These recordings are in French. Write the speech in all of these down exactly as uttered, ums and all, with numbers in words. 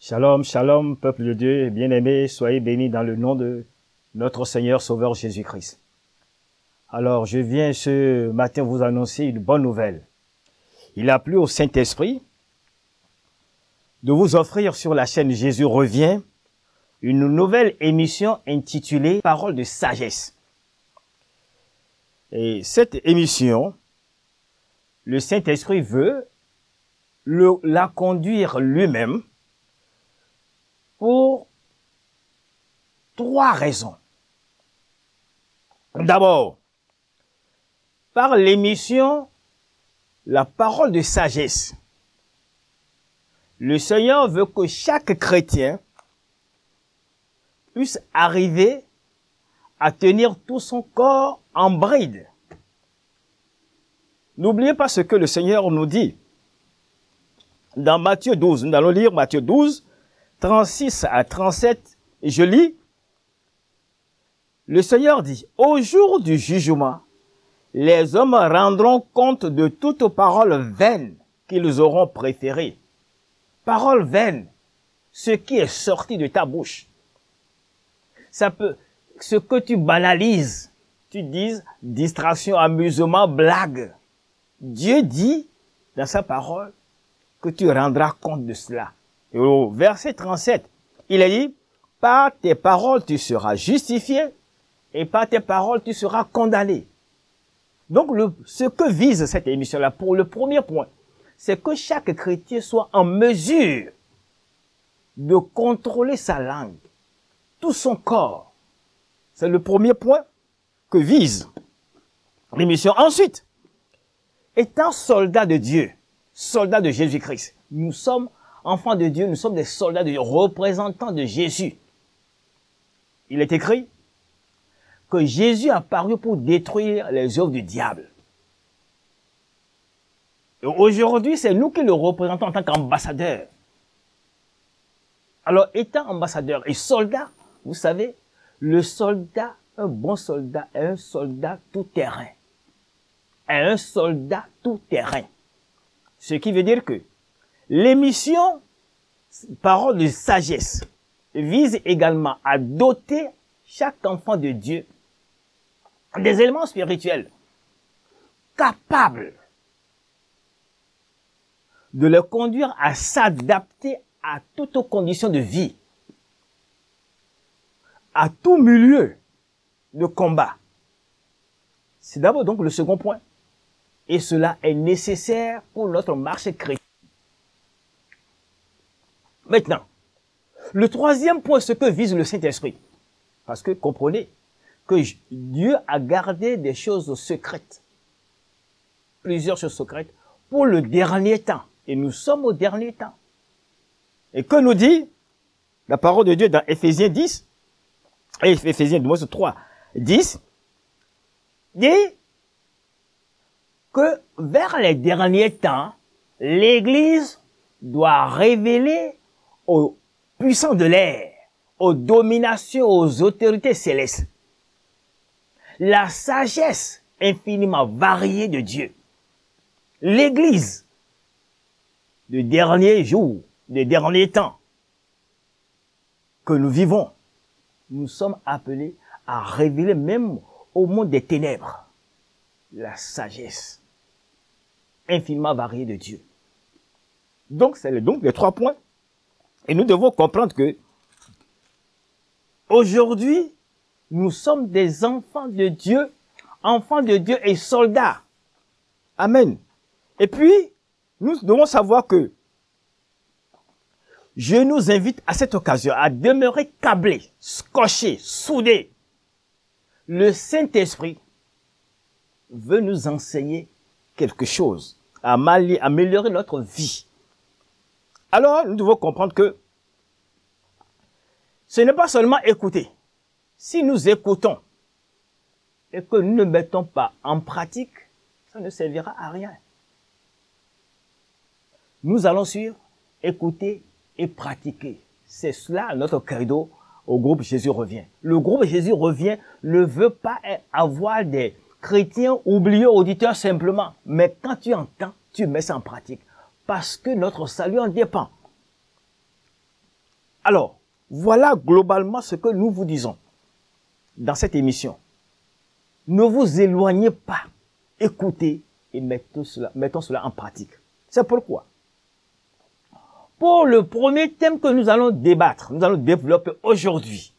Shalom, shalom, peuple de Dieu, bien-aimés, soyez bénis dans le nom de notre Seigneur Sauveur Jésus-Christ. Alors, je viens ce matin vous annoncer une bonne nouvelle. Il a plu au Saint-Esprit de vous offrir sur la chaîne Jésus revient une nouvelle émission intitulée Paroles de sagesse. Et cette émission, le Saint-Esprit veut le, la conduire lui-même pour trois raisons. D'abord, par l'émission La parole de sagesse, le Seigneur veut que chaque chrétien puisse arriver à tenir tout son corps en bride. N'oubliez pas ce que le Seigneur nous dit. Dans Matthieu douze, nous allons lire Matthieu douze, trente-six à trente-sept, et je lis. Le Seigneur dit, « Au jour du jugement, les hommes rendront compte de toute parole vaine qu'ils auront préférée. » Parole vaine, ce qui est sorti de ta bouche. Ça peut, ce que tu banalises, tu dises distraction, amusement, blague. Dieu dit dans sa parole que tu rendras compte de cela. Et au verset trente-sept, il a dit, par tes paroles tu seras justifié et par tes paroles tu seras condamné. Donc le, ce que vise cette émission-là, pour le premier point, c'est que chaque chrétien soit en mesure de contrôler sa langue, tout son corps. C'est le premier point que vise l'émission. Ensuite, étant soldat de Dieu, soldat de Jésus-Christ, nous sommes enfants de Dieu, nous sommes des soldats de Dieu, représentants de Jésus. Il est écrit que Jésus a paru pour détruire les œuvres du diable. Et aujourd'hui, c'est nous qui le représentons en tant qu'ambassadeurs. Alors, étant ambassadeur et soldat, vous savez, le soldat, un bon soldat, est un soldat tout-terrain. Est un soldat tout-terrain. Ce qui veut dire que l'émission Parole de sagesse vise également à doter chaque enfant de Dieu des éléments spirituels capables de le conduire à s'adapter à toutes conditions de vie, à tout milieu de combat. C'est d'abord donc le second point. Et cela est nécessaire pour notre marche chrétienne. Maintenant, le troisième point, ce que vise le Saint-Esprit. Parce que comprenez que Dieu a gardé des choses secrètes. Plusieurs choses secrètes pour le dernier temps. Et nous sommes au dernier temps. Et que nous dit la parole de Dieu dans Éphésiens dix, et Éphésiens trois, dix, dit que vers les derniers temps, l'Église doit révéler aux puissants de l'air, aux dominations, aux autorités célestes, la sagesse infiniment variée de Dieu. L'Église, de derniers jours, des derniers temps que nous vivons, nous sommes appelés à révéler même au monde des ténèbres la sagesse infiniment variée de Dieu. Donc, c'est donc les trois points. Et nous devons comprendre que aujourd'hui, nous sommes des enfants de Dieu, enfants de Dieu et soldats. Amen. Et puis, nous devons savoir que je nous invite à cette occasion à demeurer câblés, scotchés, soudés. Le Saint-Esprit veut nous enseigner quelque chose, à améliorer notre vie. Alors, nous devons comprendre que ce n'est pas seulement écouter. Si nous écoutons et que nous ne mettons pas en pratique, ça ne servira à rien. Nous allons suivre, écouter et pratiquer. C'est cela notre credo au groupe Jésus revient. Le groupe Jésus revient ne veut pas avoir des chrétiens oubliés auditeurs simplement. Mais quand tu entends, tu mets ça en pratique. Parce que notre salut en dépend. Alors, voilà globalement ce que nous vous disons dans cette émission. Ne vous éloignez pas. Écoutez et mettons cela, mettons cela en pratique. C'est pourquoi, pour le premier thème que nous allons débattre, nous allons développer aujourd'hui,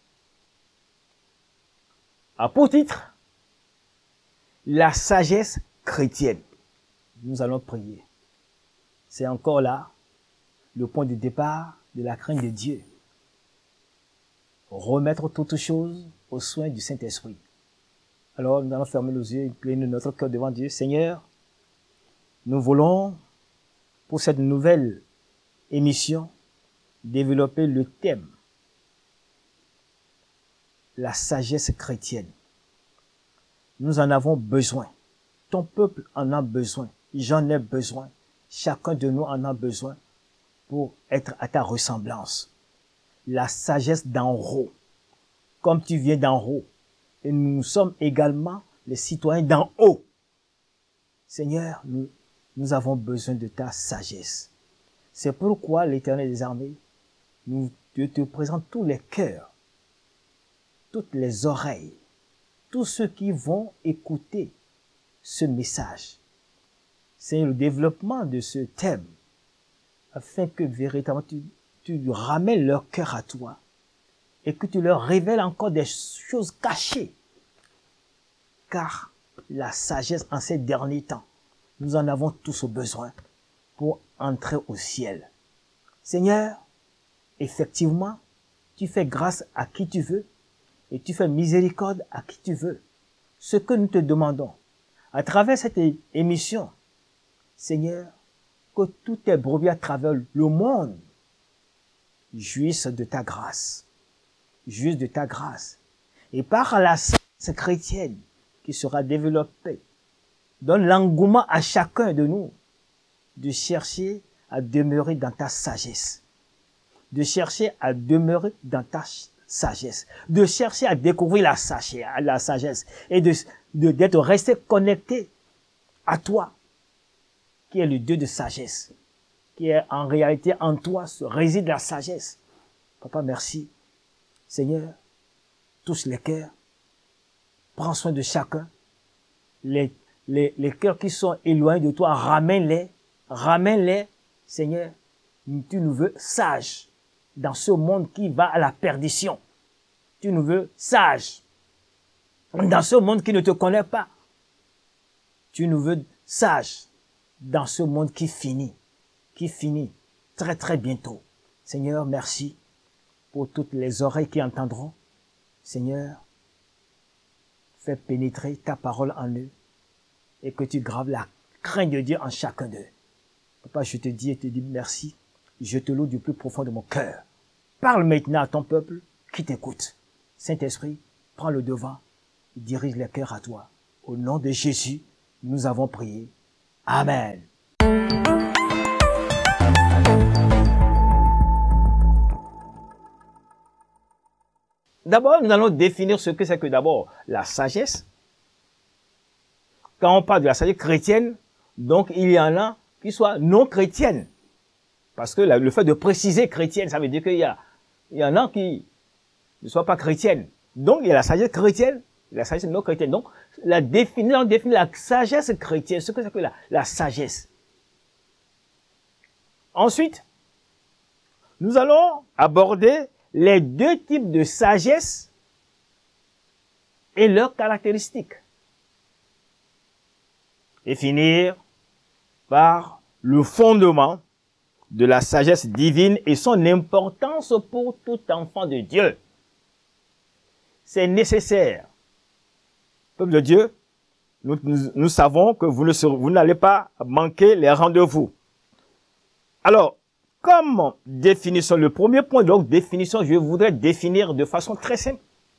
a pour titre, la sagesse chrétienne. Nous allons prier. C'est encore là le point de départ de la crainte de Dieu. Remettre toutes choses aux soins du Saint-Esprit. Alors, nous allons fermer les yeux et incliner notre cœur devant Dieu. Seigneur, nous voulons, pour cette nouvelle émission, développer le thème, la sagesse chrétienne. Nous en avons besoin. Ton peuple en a besoin. J'en ai besoin. Chacun de nous en a besoin pour être à ta ressemblance. La sagesse d'en haut, comme tu viens d'en haut. Et nous sommes également les citoyens d'en haut. Seigneur, nous, nous avons besoin de ta sagesse. C'est pourquoi, l'Éternel des armées, nous Dieu te présente tous les cœurs, toutes les oreilles, tous ceux qui vont écouter ce message. C'est le développement de ce thème, afin que véritablement tu, tu ramènes leur cœur à toi et que tu leur révèles encore des choses cachées. Car la sagesse en ces derniers temps, nous en avons tous besoin pour entrer au ciel. Seigneur, effectivement, tu fais grâce à qui tu veux et tu fais miséricorde à qui tu veux. Ce que nous te demandons, à travers cette émission, Seigneur, que tous tes brebis à travers le monde jouissent de ta grâce. Jouissent de ta grâce. Et par la sagesse chrétienne qui sera développée, donne l'engouement à chacun de nous de chercher à demeurer dans ta sagesse. De chercher à demeurer dans ta sagesse. De chercher à découvrir la sagesse, la sagesse et de, de, d'être resté connecté à toi, qui est le Dieu de sagesse, qui est en réalité en toi, se réside la sagesse. Papa, merci. Seigneur, touche les cœurs, prends soin de chacun. Les, les, les cœurs qui sont éloignés de toi, ramène-les, ramène-les. Seigneur, tu nous veux sages dans ce monde qui va à la perdition. Tu nous veux sages dans ce monde qui ne te connaît pas. Tu nous veux sages dans ce monde qui finit, qui finit très très bientôt. Seigneur, merci pour toutes les oreilles qui entendront. Seigneur, fais pénétrer ta parole en eux et que tu graves la crainte de Dieu en chacun d'eux. Papa, je te dis et te dis merci. Je te loue du plus profond de mon cœur. Parle maintenant à ton peuple qui t'écoute. Saint-Esprit, prends le devant et dirige les cœurs à toi. Au nom de Jésus, nous avons prié. Amen. D'abord, nous allons définir ce que c'est que d'abord la sagesse. Quand on parle de la sagesse chrétienne, donc il y en a qui soient non chrétiennes. Parce que le fait de préciser chrétienne, ça veut dire qu'il y a, il y en a qui ne soient pas chrétiennes. Donc il y a la sagesse chrétienne, la sagesse non chrétienne. Donc la définir, on définit la sagesse chrétienne, ce que c'est que la, la sagesse. Ensuite, nous allons aborder les deux types de sagesse et leurs caractéristiques. Et finir par le fondement de la sagesse divine et son importance pour tout enfant de Dieu. C'est nécessaire. Peuple de Dieu, nous, nous, nous savons que vous, ne, vous n'allez pas manquer les rendez-vous. Alors, comme définition, le premier point, donc définition, je voudrais définir de façon très simple.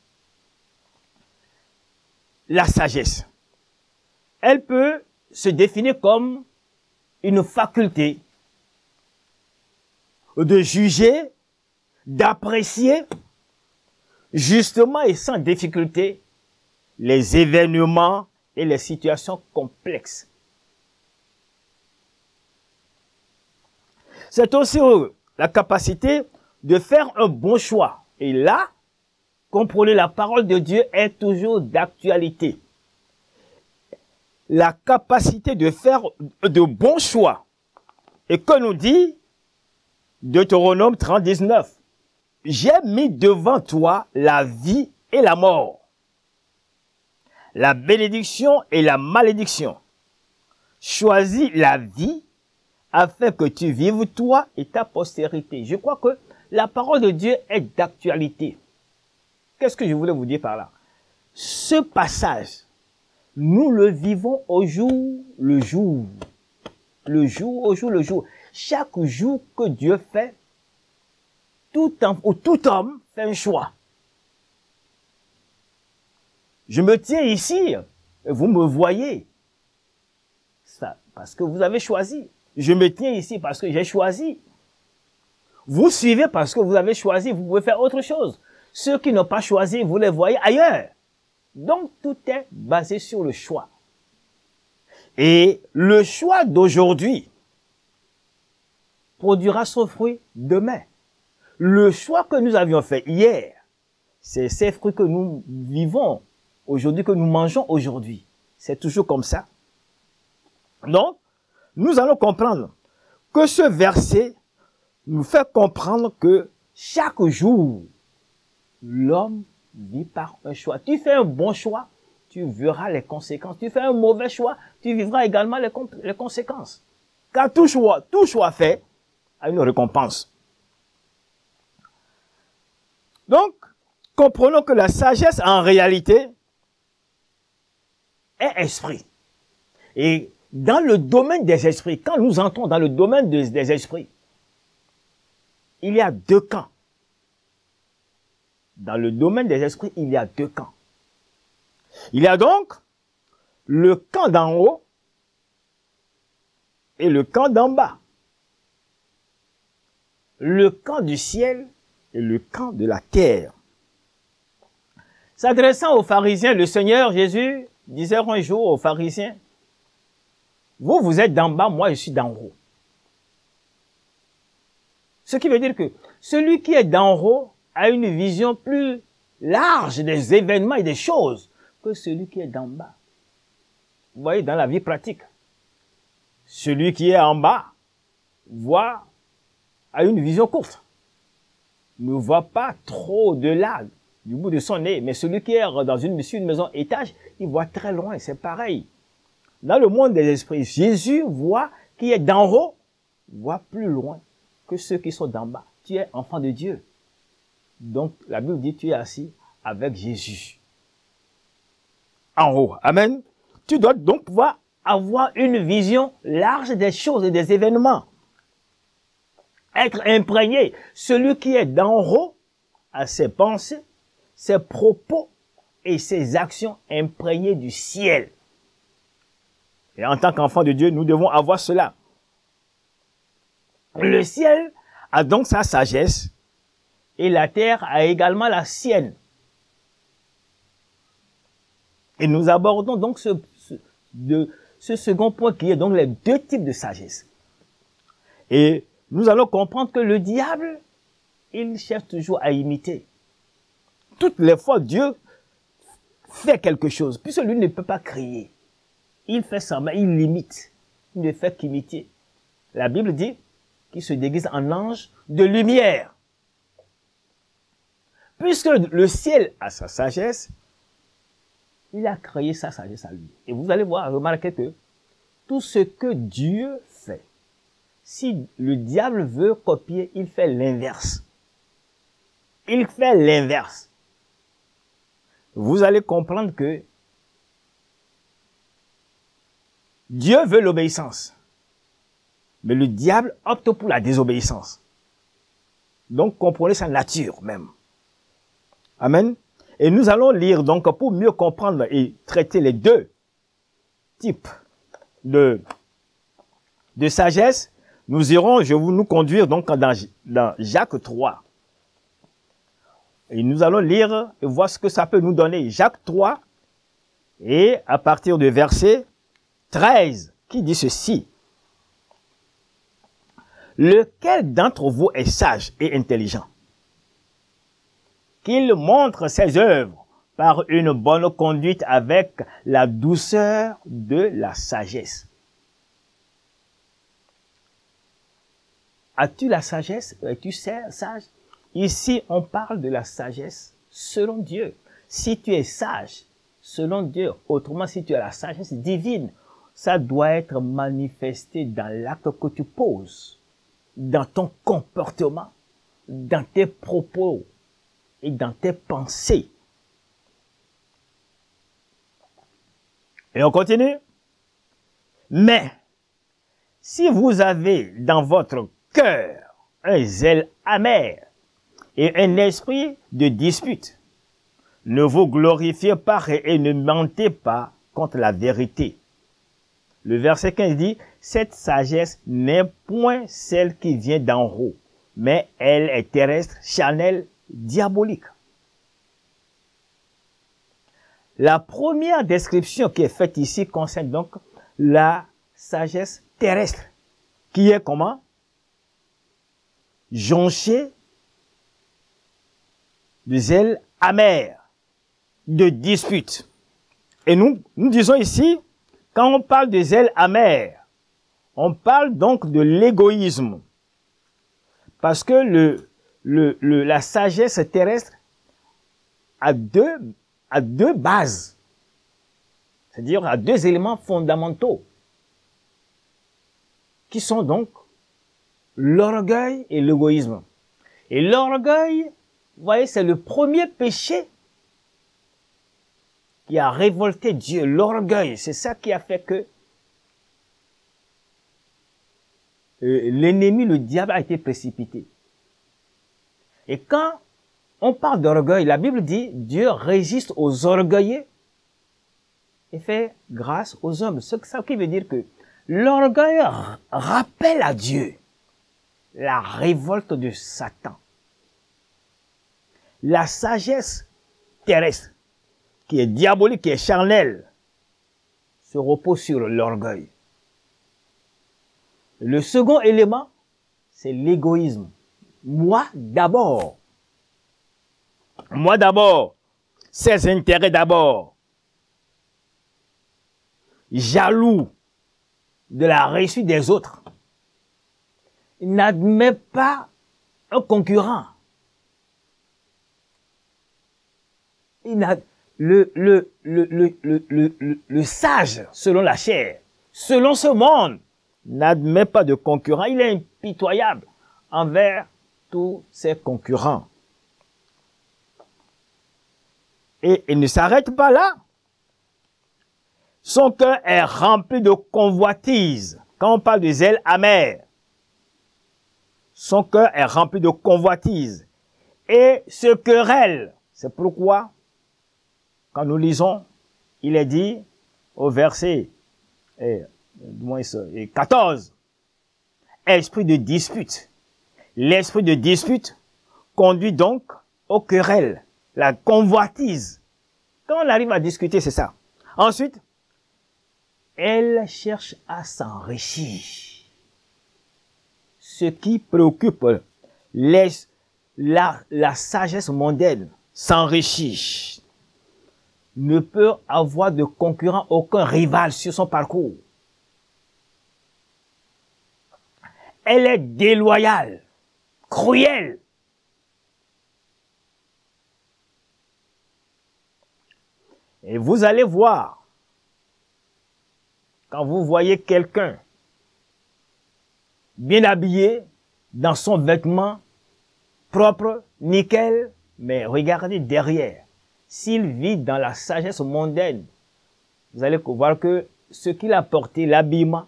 La sagesse. Elle peut se définir comme une faculté de juger, d'apprécier, justement et sans difficulté, les événements et les situations complexes. C'est aussi la capacité de faire un bon choix. Et là, comprenez, la parole de Dieu est toujours d'actualité. La capacité de faire de bons choix. Et que nous dit Deutéronome trente, dix-neuf? J'ai mis devant toi la vie et la mort, la bénédiction et la malédiction. Choisis la vie afin que tu vives toi et ta postérité. Je crois que la parole de Dieu est d'actualité. Qu'est-ce que je voulais vous dire par là? Ce passage, nous le vivons au jour le jour. Le jour au jour le jour. Chaque jour que Dieu fait, tout, en, ou tout homme fait un choix. Je me tiens ici, et vous me voyez. Ça, parce que vous avez choisi. Je me tiens ici parce que j'ai choisi. Vous suivez parce que vous avez choisi, vous pouvez faire autre chose. Ceux qui n'ont pas choisi, vous les voyez ailleurs. Donc, tout est basé sur le choix. Et le choix d'aujourd'hui produira son fruit demain. Le choix que nous avions fait hier, c'est ces fruits que nous vivons aujourd'hui, que nous mangeons aujourd'hui. C'est toujours comme ça. Donc, nous allons comprendre que ce verset nous fait comprendre que chaque jour, l'homme vit par un choix. Tu fais un bon choix, tu verras les conséquences. Tu fais un mauvais choix, tu vivras également les, les conséquences. Car tout choix, tout choix fait a une récompense. Donc, comprenons que la sagesse, en réalité, est esprit. Et dans le domaine des esprits, quand nous entrons dans le domaine des, des esprits, il y a deux camps. Dans le domaine des esprits, il y a deux camps. Il y a donc le camp d'en haut et le camp d'en bas. Le camp du ciel et le camp de la terre. S'adressant aux pharisiens, le Seigneur Jésus disait un jour aux pharisiens, vous, vous êtes d'en bas, moi je suis d'en haut. Ce qui veut dire que celui qui est d'en haut a une vision plus large des événements et des choses que celui qui est d'en bas. Vous voyez, dans la vie pratique, celui qui est en bas voit, a une vision courte, ne voit pas trop au-delà du bout de son nez, mais celui qui est dans une, une maison étage, il voit très loin, c'est pareil. Dans le monde des esprits, Jésus voit qui est d'en haut, voit plus loin que ceux qui sont d'en bas. Tu es enfant de Dieu. Donc, la Bible dit, tu es assis avec Jésus. En haut. Amen. Tu dois donc pouvoir avoir une vision large des choses et des événements. Être imprégné. Celui qui est d'en haut a ses pensées, ses propos et ses actions imprégnées du ciel. Et en tant qu'enfant de Dieu, nous devons avoir cela. Le ciel a donc sa sagesse et la terre a également la sienne. Et nous abordons donc ce, ce, de, ce second point qui est donc les deux types de sagesse. Et nous allons comprendre que le diable, il cherche toujours à imiter. Toutes les fois, Dieu fait quelque chose, puisque lui ne peut pas crier. Il fait ça, mais il limite. Il ne fait qu'imiter. La Bible dit qu'il se déguise en ange de lumière. Puisque le ciel a sa sagesse, il a créé sa sagesse à lui. Et vous allez voir, remarquez que tout ce que Dieu fait, si le diable veut copier, il fait l'inverse. Il fait l'inverse. Vous allez comprendre que Dieu veut l'obéissance. Mais le diable opte pour la désobéissance. Donc, comprenez sa nature même. Amen. Et nous allons lire, donc, pour mieux comprendre et traiter les deux types de, de sagesse, nous irons, je vais nous conduire donc dans, dans Jacques trois. Et nous allons lire et voir ce que ça peut nous donner. Jacques trois, et à partir du verset treize, qui dit ceci. Lequel d'entre vous est sage et intelligent? qu'il montre ses œuvres par une bonne conduite avec la douceur de la sagesse. As-tu la sagesse? Es-tu sage? Ici, on parle de la sagesse selon Dieu. Si tu es sage, selon Dieu, autrement, si tu as la sagesse divine, ça doit être manifesté dans l'acte que tu poses, dans ton comportement, dans tes propos et dans tes pensées. Et on continue. Mais, si vous avez dans votre cœur un zèle amer et un esprit de dispute, ne vous glorifiez pas et ne mentez pas contre la vérité. Le verset quinze dit, cette sagesse n'est point celle qui vient d'en haut, mais elle est terrestre, charnelle, diabolique. La première description qui est faite ici concerne donc la sagesse terrestre, qui est comment? Jonchée de zèle amer, de dispute. Et nous, nous disons ici, quand on parle de zèle amer, on parle donc de l'égoïsme. Parce que le, le, le, la sagesse terrestre a deux, a deux bases. C'est-à-dire a deux éléments fondamentaux. Qui sont donc l'orgueil et l'égoïsme. Et l'orgueil, vous voyez, c'est le premier péché qui a révolté Dieu. L'orgueil, c'est ça qui a fait que euh, l'ennemi, le diable, a été précipité. Et quand on parle d'orgueil, la Bible dit, Dieu résiste aux orgueilleux et fait grâce aux hommes. Ce qui veut dire que l'orgueil rappelle à Dieu la révolte de Satan. La sagesse terrestre, qui est diabolique, qui est charnelle, se repose sur l'orgueil. Le second élément, c'est l'égoïsme. Moi d'abord. Moi d'abord. Ses intérêts d'abord. Jaloux de la réussite des autres. Il n'admet pas un concurrent. Il n'a, le, le, le, le, le, le, le, le sage, selon la chair, selon ce monde, n'admet pas de concurrent. Il est impitoyable envers tous ses concurrents. Et il ne s'arrête pas là. Son cœur est rempli de convoitise. Quand on parle de zèle amer, son cœur est rempli de convoitise et se querelle. C'est pourquoi, quand nous lisons, il est dit au verset eh, quatorze, esprit de dispute. L'esprit de dispute conduit donc aux querelles, la convoitise. Quand on arrive à discuter, c'est ça. Ensuite, elle cherche à s'enrichir. Ce qui préoccupe les, la, la sagesse mondaine, s'enrichir, ne peut avoir de concurrent, aucun rival sur son parcours. Elle est déloyale, cruelle. Et vous allez voir, quand vous voyez quelqu'un bien habillé, dans son vêtement propre, nickel, mais regardez derrière. S'il vit dans la sagesse mondaine, vous allez voir que ce qu'il a porté, l'habillement,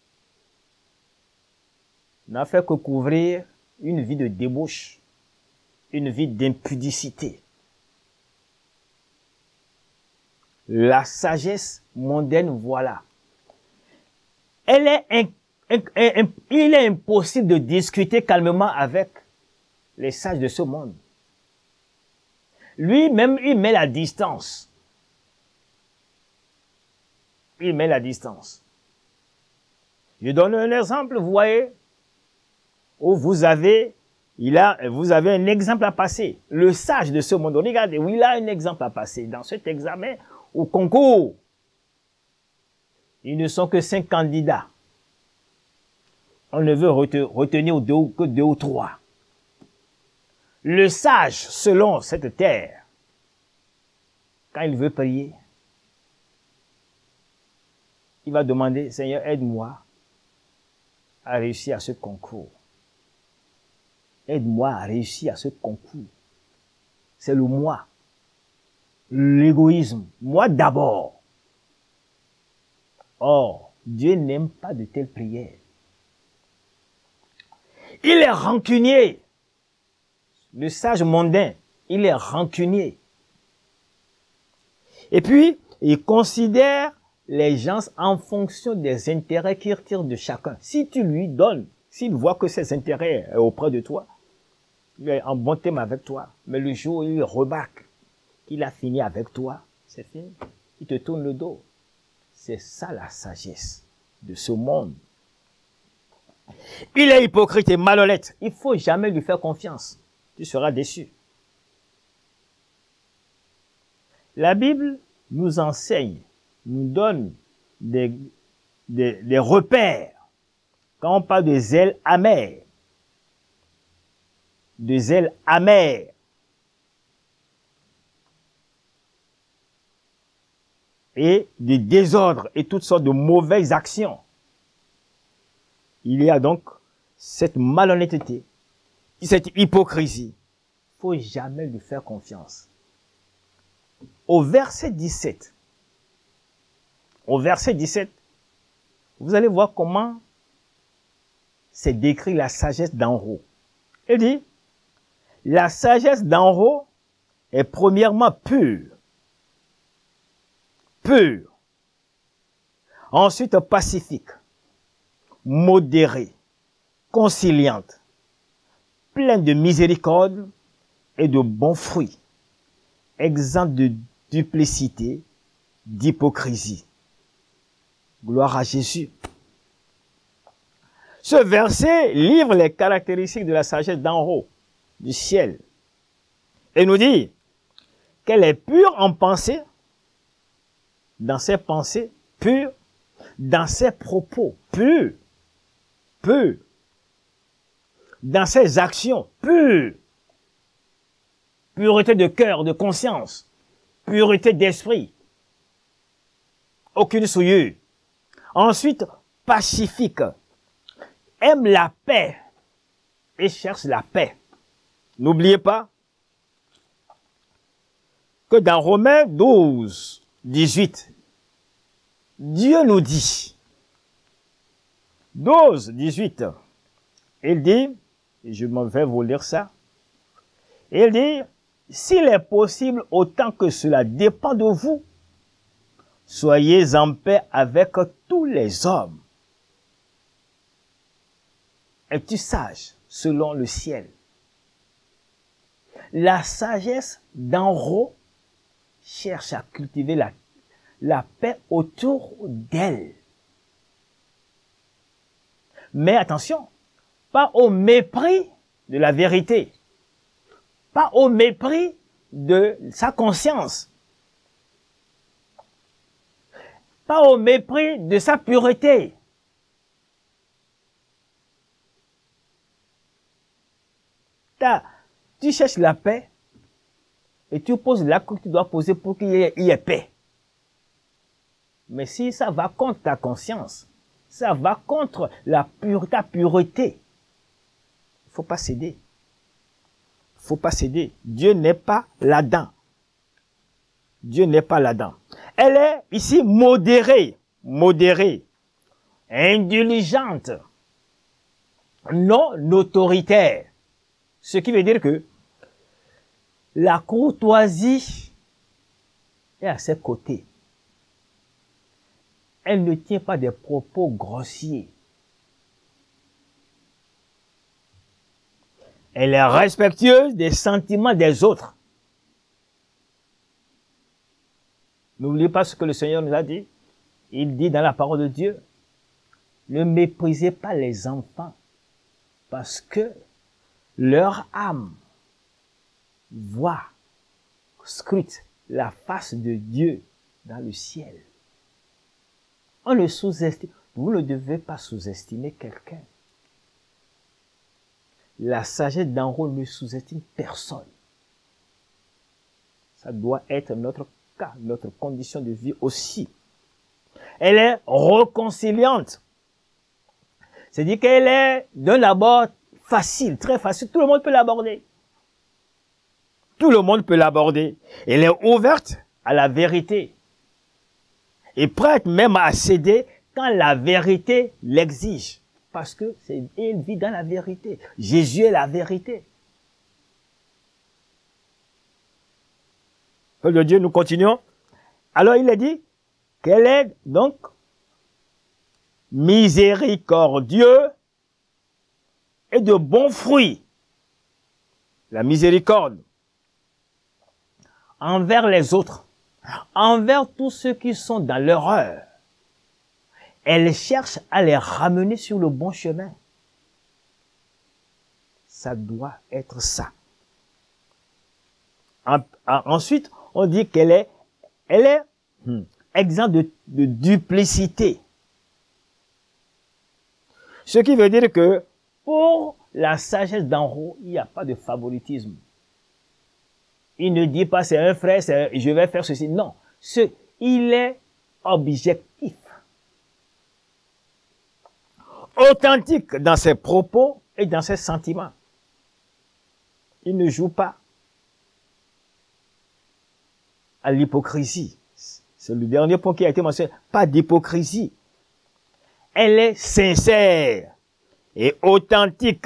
n'a fait que couvrir une vie de débauche, une vie d'impudicité. La sagesse mondaine, voilà. Elle est in, in, in, il est impossible de discuter calmement avec les sages de ce monde. Lui-même, il met la distance. Il met la distance. Je donne un exemple, vous voyez, où vous avez il a, vous avez un exemple à passer. Le sage de ce monde, regardez, oui, il a un exemple à passer. Dans cet examen, au concours, ils ne sont que cinq candidats. On ne veut retenir deux, que deux ou trois. Le sage, selon cette terre, quand il veut prier, il va demander, Seigneur, aide-moi à réussir à ce concours. Aide-moi à réussir à ce concours. C'est le moi. L'égoïsme. Moi d'abord. Or, Dieu n'aime pas de telles prières. Il est rancunier. Le sage mondain, il est rancunier. Et puis, il considère les gens en fonction des intérêts qu'il retire de chacun. Si tu lui donnes, s'il voit que ses intérêts sont auprès de toi, il est en bon thème avec toi. Mais le jour où il remarque qu'il a fini avec toi, c'est fini. Il te tourne le dos. C'est ça la sagesse de ce monde. Il est hypocrite et malhonnête. Il ne faut jamais lui faire confiance. Tu seras déçu. La Bible nous enseigne, nous donne des, des, des repères. Quand on parle de zèle amer, de zèle amer, et de désordre et toutes sortes de mauvaises actions. Il y a donc cette malhonnêteté, cette hypocrisie. Il ne faut jamais lui faire confiance. Au verset dix-sept, au verset dix-sept, vous allez voir comment c'est décrit la sagesse d'en haut. Il dit, la sagesse d'en haut est premièrement pure. Pure. Ensuite pacifique, modérée, conciliante, pleine de miséricorde et de bons fruits, exempte de duplicité, d'hypocrisie. Gloire à Jésus. Ce verset livre les caractéristiques de la sagesse d'en haut, du ciel, et nous dit qu'elle est pure en pensée, dans ses pensées, pure, dans ses propos, pure, pure, dans ses actions, pure, pureté de cœur, de conscience, pureté d'esprit, aucune souillure. Ensuite, pacifique, aime la paix et cherche la paix. N'oubliez pas que dans Romains douze, dix-huit, Dieu nous dit, douze, dix-huit, il dit, et je m'en vais vous lire ça, il dit, s'il est possible, autant que cela dépend de vous, soyez en paix avec tous les hommes. Es-tu sage selon le ciel? La sagesse d'en haut cherche à cultiver la, la paix autour d'elle. Mais attention, pas au mépris de la vérité, pas au mépris de sa conscience, pas au mépris de sa pureté. Tu cherches la paix et tu poses l'acte que tu dois poser pour qu'il y ait, y ait paix. Mais si ça va contre ta conscience, ça va contre la pure, ta pureté, il ne faut pas céder. Il ne faut pas céder. Dieu n'est pas là-dedans. Dieu n'est pas là-dedans. Elle est ici modérée, modérée, indulgente, non autoritaire. Ce qui veut dire que la courtoisie est à ses côtés. Elle ne tient pas des propos grossiers. Elle est respectueuse des sentiments des autres. N'oubliez pas ce que le Seigneur nous a dit. Il dit dans la parole de Dieu, ne méprisez pas les enfants parce que Leur âme voit, scrute la face de Dieu dans le ciel. On le sous-estime. Vous ne devez pas sous-estimer quelqu'un. La sagesse d'en haut ne sous-estime personne. Ça doit être notre cas, notre condition de vie aussi. Elle est réconciliante. C'est-à-dire qu'elle est d'un abord facile, très facile. Tout le monde peut l'aborder. Tout le monde peut l'aborder. Elle est ouverte à la vérité. Et prête même à céder quand la vérité l'exige. Parce que c'est elle vit dans la vérité. Jésus est la vérité. Peuple de Dieu, nous continuons. Alors il a dit qu'elle est donc miséricordieux et de bons fruits. La miséricorde envers les autres, envers tous ceux qui sont dans l'erreur. Elle cherche à les ramener sur le bon chemin. Ça doit être ça. En, en, ensuite, on dit qu'elle est, elle est hmm, exempte de, de duplicité. Ce qui veut dire que pour la sagesse d'en haut, il n'y a pas de favoritisme. Il ne dit pas c'est un frère, je vais faire ceci. Non, ce, il est objectif. Authentique dans ses propos et dans ses sentiments. Il ne joue pas à l'hypocrisie. C'est le dernier point qui a été mentionné. Pas d'hypocrisie. Elle est sincère et authentique.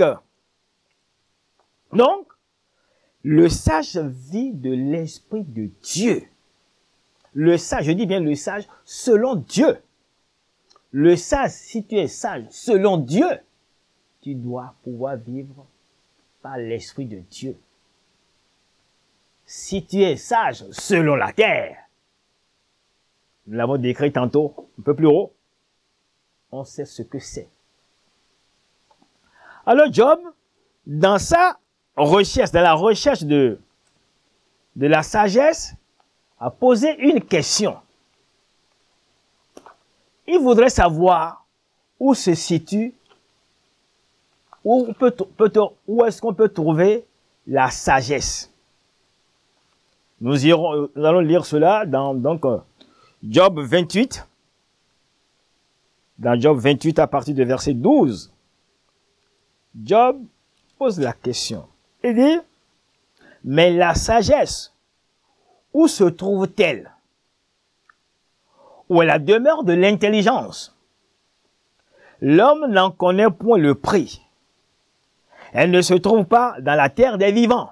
Donc, le sage vit de l'esprit de Dieu. Le sage, je dis bien le sage, selon Dieu. Le sage, si tu es sage selon Dieu, tu dois pouvoir vivre par l'esprit de Dieu. Si tu es sage selon la terre, nous l'avons décrit tantôt, un peu plus haut, on sait ce que c'est. Alors Job, dans sa recherche, dans la recherche de, de la sagesse, a posé une question. Il voudrait savoir où se situe, où, peut, peut, où est-ce qu'on peut trouver la sagesse. Nous, irons, nous allons lire cela dans donc, Job vingt-huit. Dans Job vingt-huit, à partir de verset douze. Job pose la question. Il dit, mais la sagesse, où se trouve-t-elle? Où est la demeure de l'intelligence? L'homme n'en connaît point le prix. Elle ne se trouve pas dans la terre des vivants.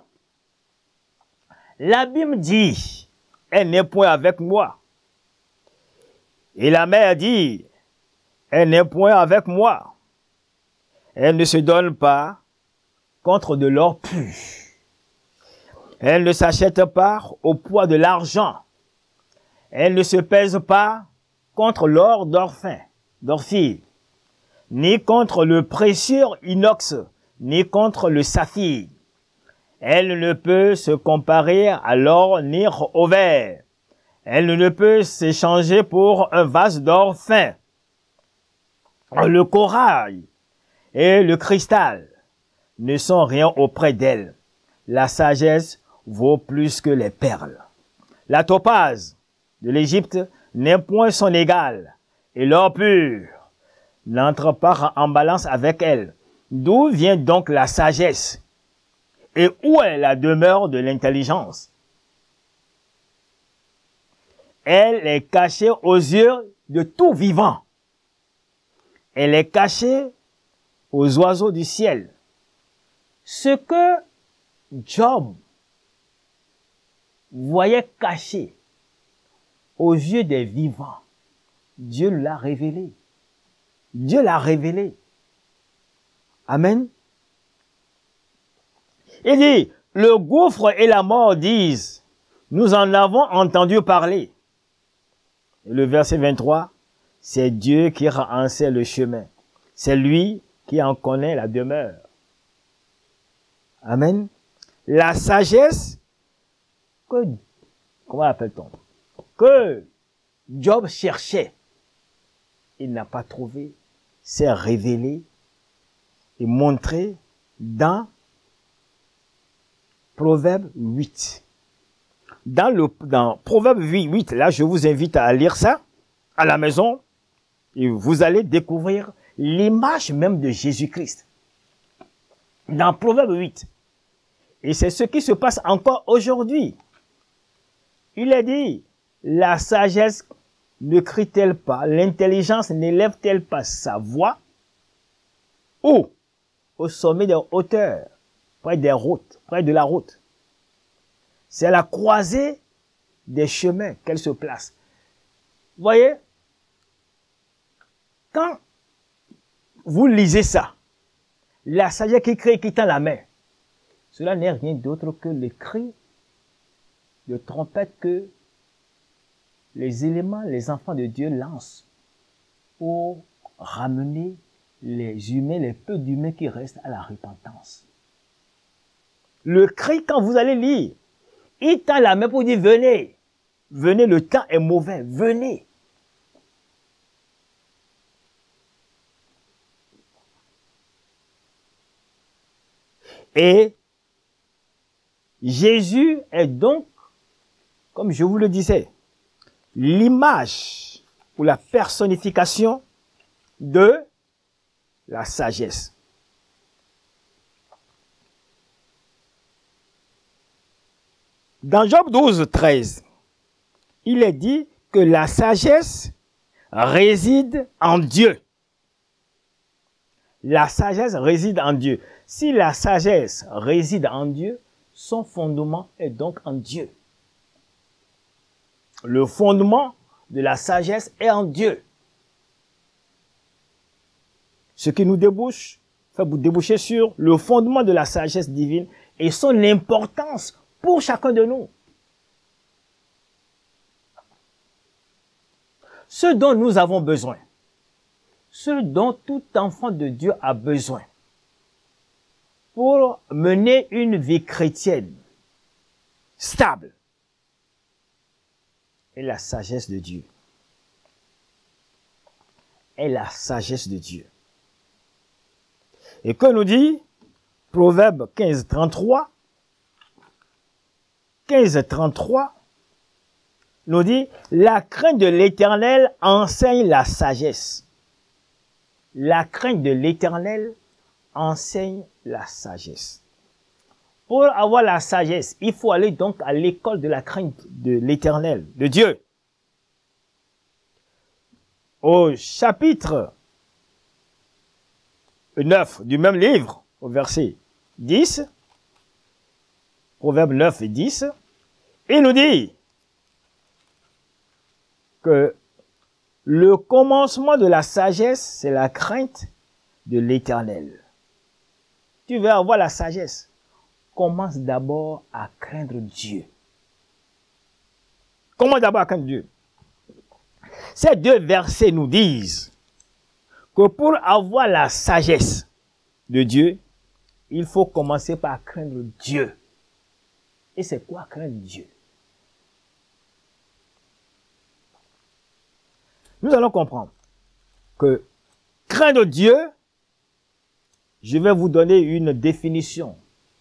L'abîme dit, elle n'est point avec moi. Et la mer dit, elle n'est point avec moi. Elle ne se donne pas contre de l'or pur. Elle ne s'achète pas au poids de l'argent. Elle ne se pèse pas contre l'or d'Orphée, d'Orphée, ni contre le précieux inox, ni contre le saphir. Elle ne peut se comparer à l'or ni au verre. Elle ne peut s'échanger pour un vase d'or fin. Le corail et le cristal ne sont rien auprès d'elle. La sagesse vaut plus que les perles. La topaze de l'Égypte n'est point son égal, et l'or pur n'entre pas en balance avec elle. D'où vient donc la sagesse? Et où est la demeure de l'intelligence? Elle est cachée aux yeux de tout vivant. Elle est cachée aux oiseaux du ciel. Ce que Job voyait caché aux yeux des vivants, Dieu l'a révélé. Dieu l'a révélé. Amen. Il dit, le gouffre et la mort disent, nous en avons entendu parler. Et le verset vingt-trois, c'est Dieu qui en sait le chemin. C'est lui qui en connaît la demeure. Amen. La sagesse que, comment appelle-t-on, que Job cherchait, il n'a pas trouvé, s'est révélé et montré dans Proverbe huit. Dans le dans Proverbe huit, là, je vous invite à lire ça à la maison et vous allez découvrir l'image même de Jésus-Christ. Dans Proverbe huit. Et c'est ce qui se passe encore aujourd'hui. Il est dit, la sagesse ne crie-t-elle pas, l'intelligence n'élève-t-elle pas sa voix? Où? Au sommet des hauteurs, près des routes, près de la route. C'est à la croisée des chemins qu'elle se place. Vous voyez? Quand vous lisez ça, la sagesse qui crie et qui tend la main, cela n'est rien d'autre que les cris de trompette que les éléments, les enfants de Dieu lancent pour ramener les humains, les peu d'humains qui restent à la repentance. Le cri, quand vous allez lire, il tend la main pour dire venez, venez, le temps est mauvais, venez. Et Jésus est donc, comme je vous le disais, l'image ou la personnification de la sagesse. Dans Job douze, treize, il est dit que la sagesse réside en Dieu. La sagesse réside en Dieu. Si la sagesse réside en Dieu, son fondement est donc en Dieu. Le fondement de la sagesse est en Dieu. Ce qui nous débouche, fait vous déboucher sur le fondement de la sagesse divine et son importance pour chacun de nous. Ce dont nous avons besoin, ce dont tout enfant de Dieu a besoin pour mener une vie chrétienne stable, est la sagesse de Dieu. Est la sagesse de Dieu. Et que nous dit Proverbe quinze, trente-trois, quinze, trente-trois, nous dit, la crainte de l'Éternel enseigne la sagesse. La crainte de l'Éternel enseigne la sagesse. Pour avoir la sagesse, il faut aller donc à l'école de la crainte de l'Éternel, de Dieu. Au chapitre neuf du même livre, au verset dix, Proverbe neuf et dix, il nous dit que le commencement de la sagesse, c'est la crainte de l'Éternel. Tu veux avoir la sagesse, commence d'abord à craindre Dieu. Commence d'abord à craindre Dieu. Ces deux versets nous disent que pour avoir la sagesse de Dieu, il faut commencer par craindre Dieu. Et c'est quoi craindre Dieu? Nous allons comprendre que craindre Dieu, je vais vous donner une définition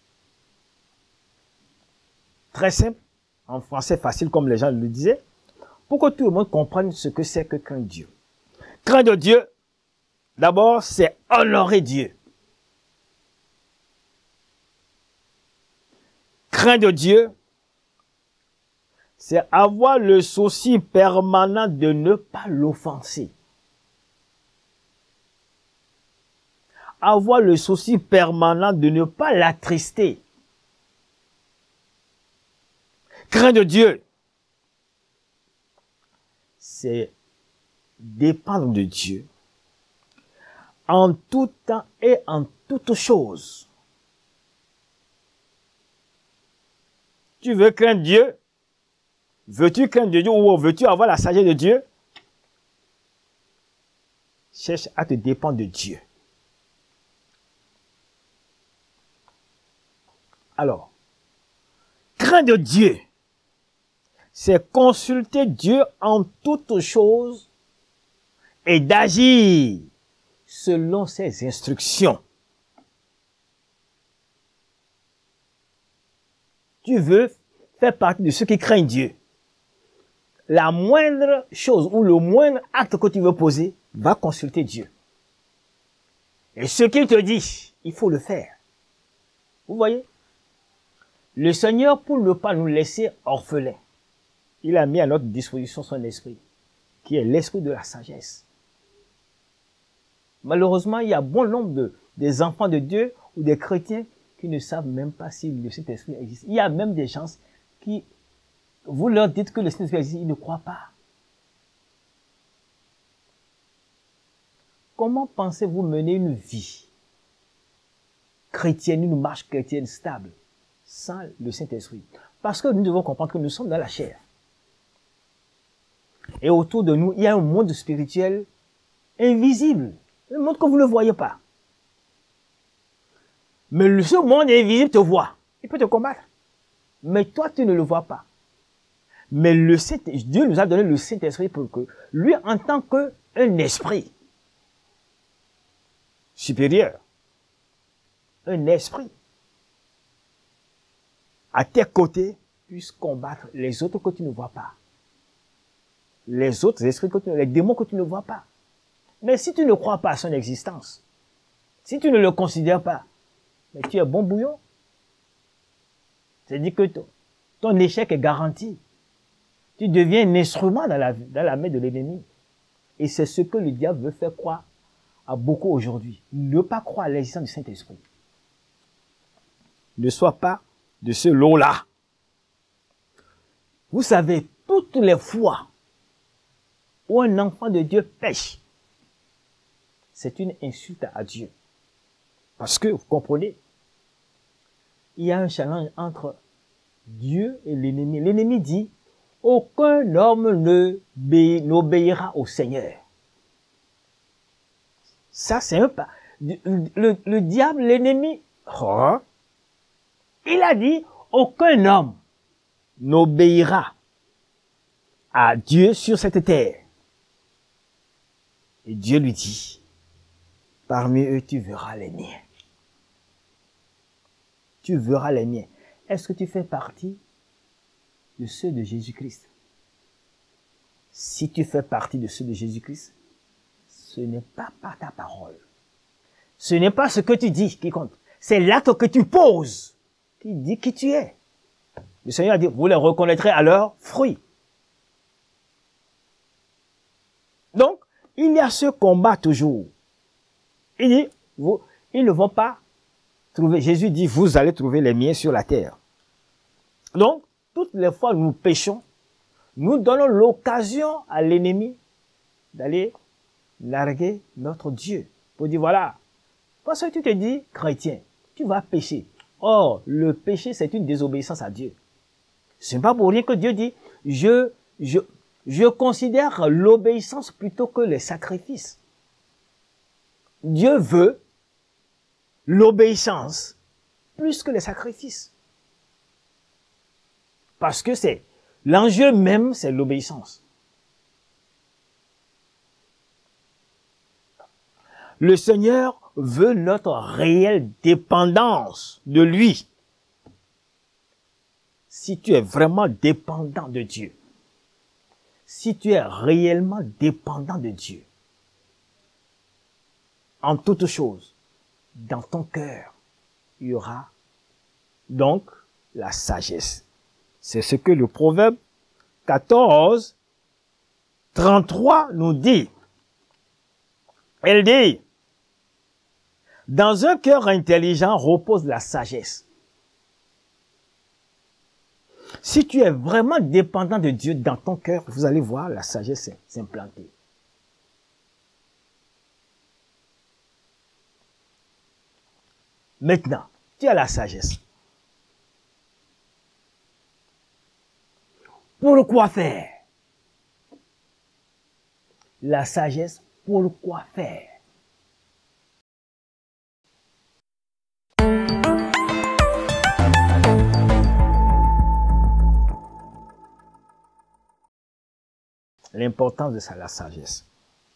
très simple, en français facile comme les gens le disaient, pour que tout le monde comprenne ce que c'est que craindre Dieu. Craindre Dieu, d'abord, c'est honorer Dieu. Craindre Dieu, c'est avoir le souci permanent de ne pas l'offenser. Avoir le souci permanent de ne pas l'attrister. Craindre Dieu, c'est dépendre de Dieu en tout temps et en toutes choses. Tu veux craindre Dieu? Veux-tu craindre Dieu ou veux-tu avoir la sagesse de Dieu? Cherche à te dépendre de Dieu. Alors, craindre Dieu, c'est consulter Dieu en toutes choses et d'agir selon ses instructions. Tu veux faire partie de ceux qui craignent Dieu. La moindre chose ou le moindre acte que tu veux poser, va consulter Dieu. Et ce qu'il te dit, il faut le faire. Vous voyez? Le Seigneur, pour ne pas nous laisser orphelins, il a mis à notre disposition son esprit, qui est l'esprit de la sagesse. Malheureusement, il y a bon nombre de, des enfants de Dieu ou des chrétiens qui ne savent même pas si le Saint-Esprit existe. Il y a même des gens qui, vous leur dites que le Saint-Esprit existe, ils ne croient pas. Comment pensez-vous mener une vie chrétienne, une marche chrétienne stable, sans le Saint-Esprit? Parce que nous devons comprendre que nous sommes dans la chair. Et autour de nous, il y a un monde spirituel invisible. Un monde que vous ne voyez pas. Mais ce monde invisible te voit. Il peut te combattre. Mais toi, tu ne le vois pas. Mais le Saint, Dieu nous a donné le Saint-Esprit pour que, lui, en tant qu'un esprit supérieur, un esprit, à tes côtés, puisse combattre les autres que tu ne vois pas. Les autres esprits, que tu, les démons que tu ne vois pas. Mais si tu ne crois pas à son existence, si tu ne le considères pas, mais tu es bon bouillon. C'est-à-dire que ton, ton échec est garanti. Tu deviens un instrument dans la, dans la main de l'ennemi. Et c'est ce que le diable veut faire croire à beaucoup aujourd'hui. Ne pas croire à l'existence du Saint-Esprit. Ne sois pas de ce lot-là. Vous savez, toutes les fois où un enfant de Dieu pêche, c'est une insulte à Dieu. Parce que, vous comprenez, il y a un challenge entre Dieu et l'ennemi. L'ennemi dit, aucun homme n'obéira au Seigneur. Ça, c'est un pas. Le, le, le diable, l'ennemi, oh, il a dit, aucun homme n'obéira à Dieu sur cette terre. Et Dieu lui dit, parmi eux, tu verras les miens. Tu verras les miens. Est-ce que tu fais partie de ceux de Jésus-Christ? Si tu fais partie de ceux de Jésus-Christ, ce n'est pas par ta parole. Ce n'est pas ce que tu dis qui compte. C'est l'acte que tu poses qui dit qui tu es. Le Seigneur a dit, vous les reconnaîtrez à leurs fruits. Donc, il y a ce combat toujours. Il dit, vous, ils ne vont pas trouver. Jésus dit, vous allez trouver les miens sur la terre. Donc, toutes les fois où nous péchons, nous donnons l'occasion à l'ennemi d'aller larguer notre Dieu. Pour dire, voilà, parce que tu te dis, chrétien, tu vas pécher. Or, le péché, c'est une désobéissance à Dieu. Ce n'est pas pour rien que Dieu dit, je, je, je considère l'obéissance plutôt que les sacrifices. Dieu veut l'obéissance plus que les sacrifices. Parce que c'est l'enjeu même, c'est l'obéissance. Le Seigneur veut notre réelle dépendance de lui. Si tu es vraiment dépendant de Dieu, si tu es réellement dépendant de Dieu, en toute chose, dans ton cœur, il y aura donc la sagesse. C'est ce que le Proverbe quatorze, trente-trois nous dit. Elle dit, dans un cœur intelligent repose la sagesse. Si tu es vraiment dépendant de Dieu dans ton cœur, vous allez voir la sagesse s'implanter. Maintenant, tu as la sagesse. Pourquoi faire? La sagesse, pourquoi faire? l'importance de ça, la sagesse.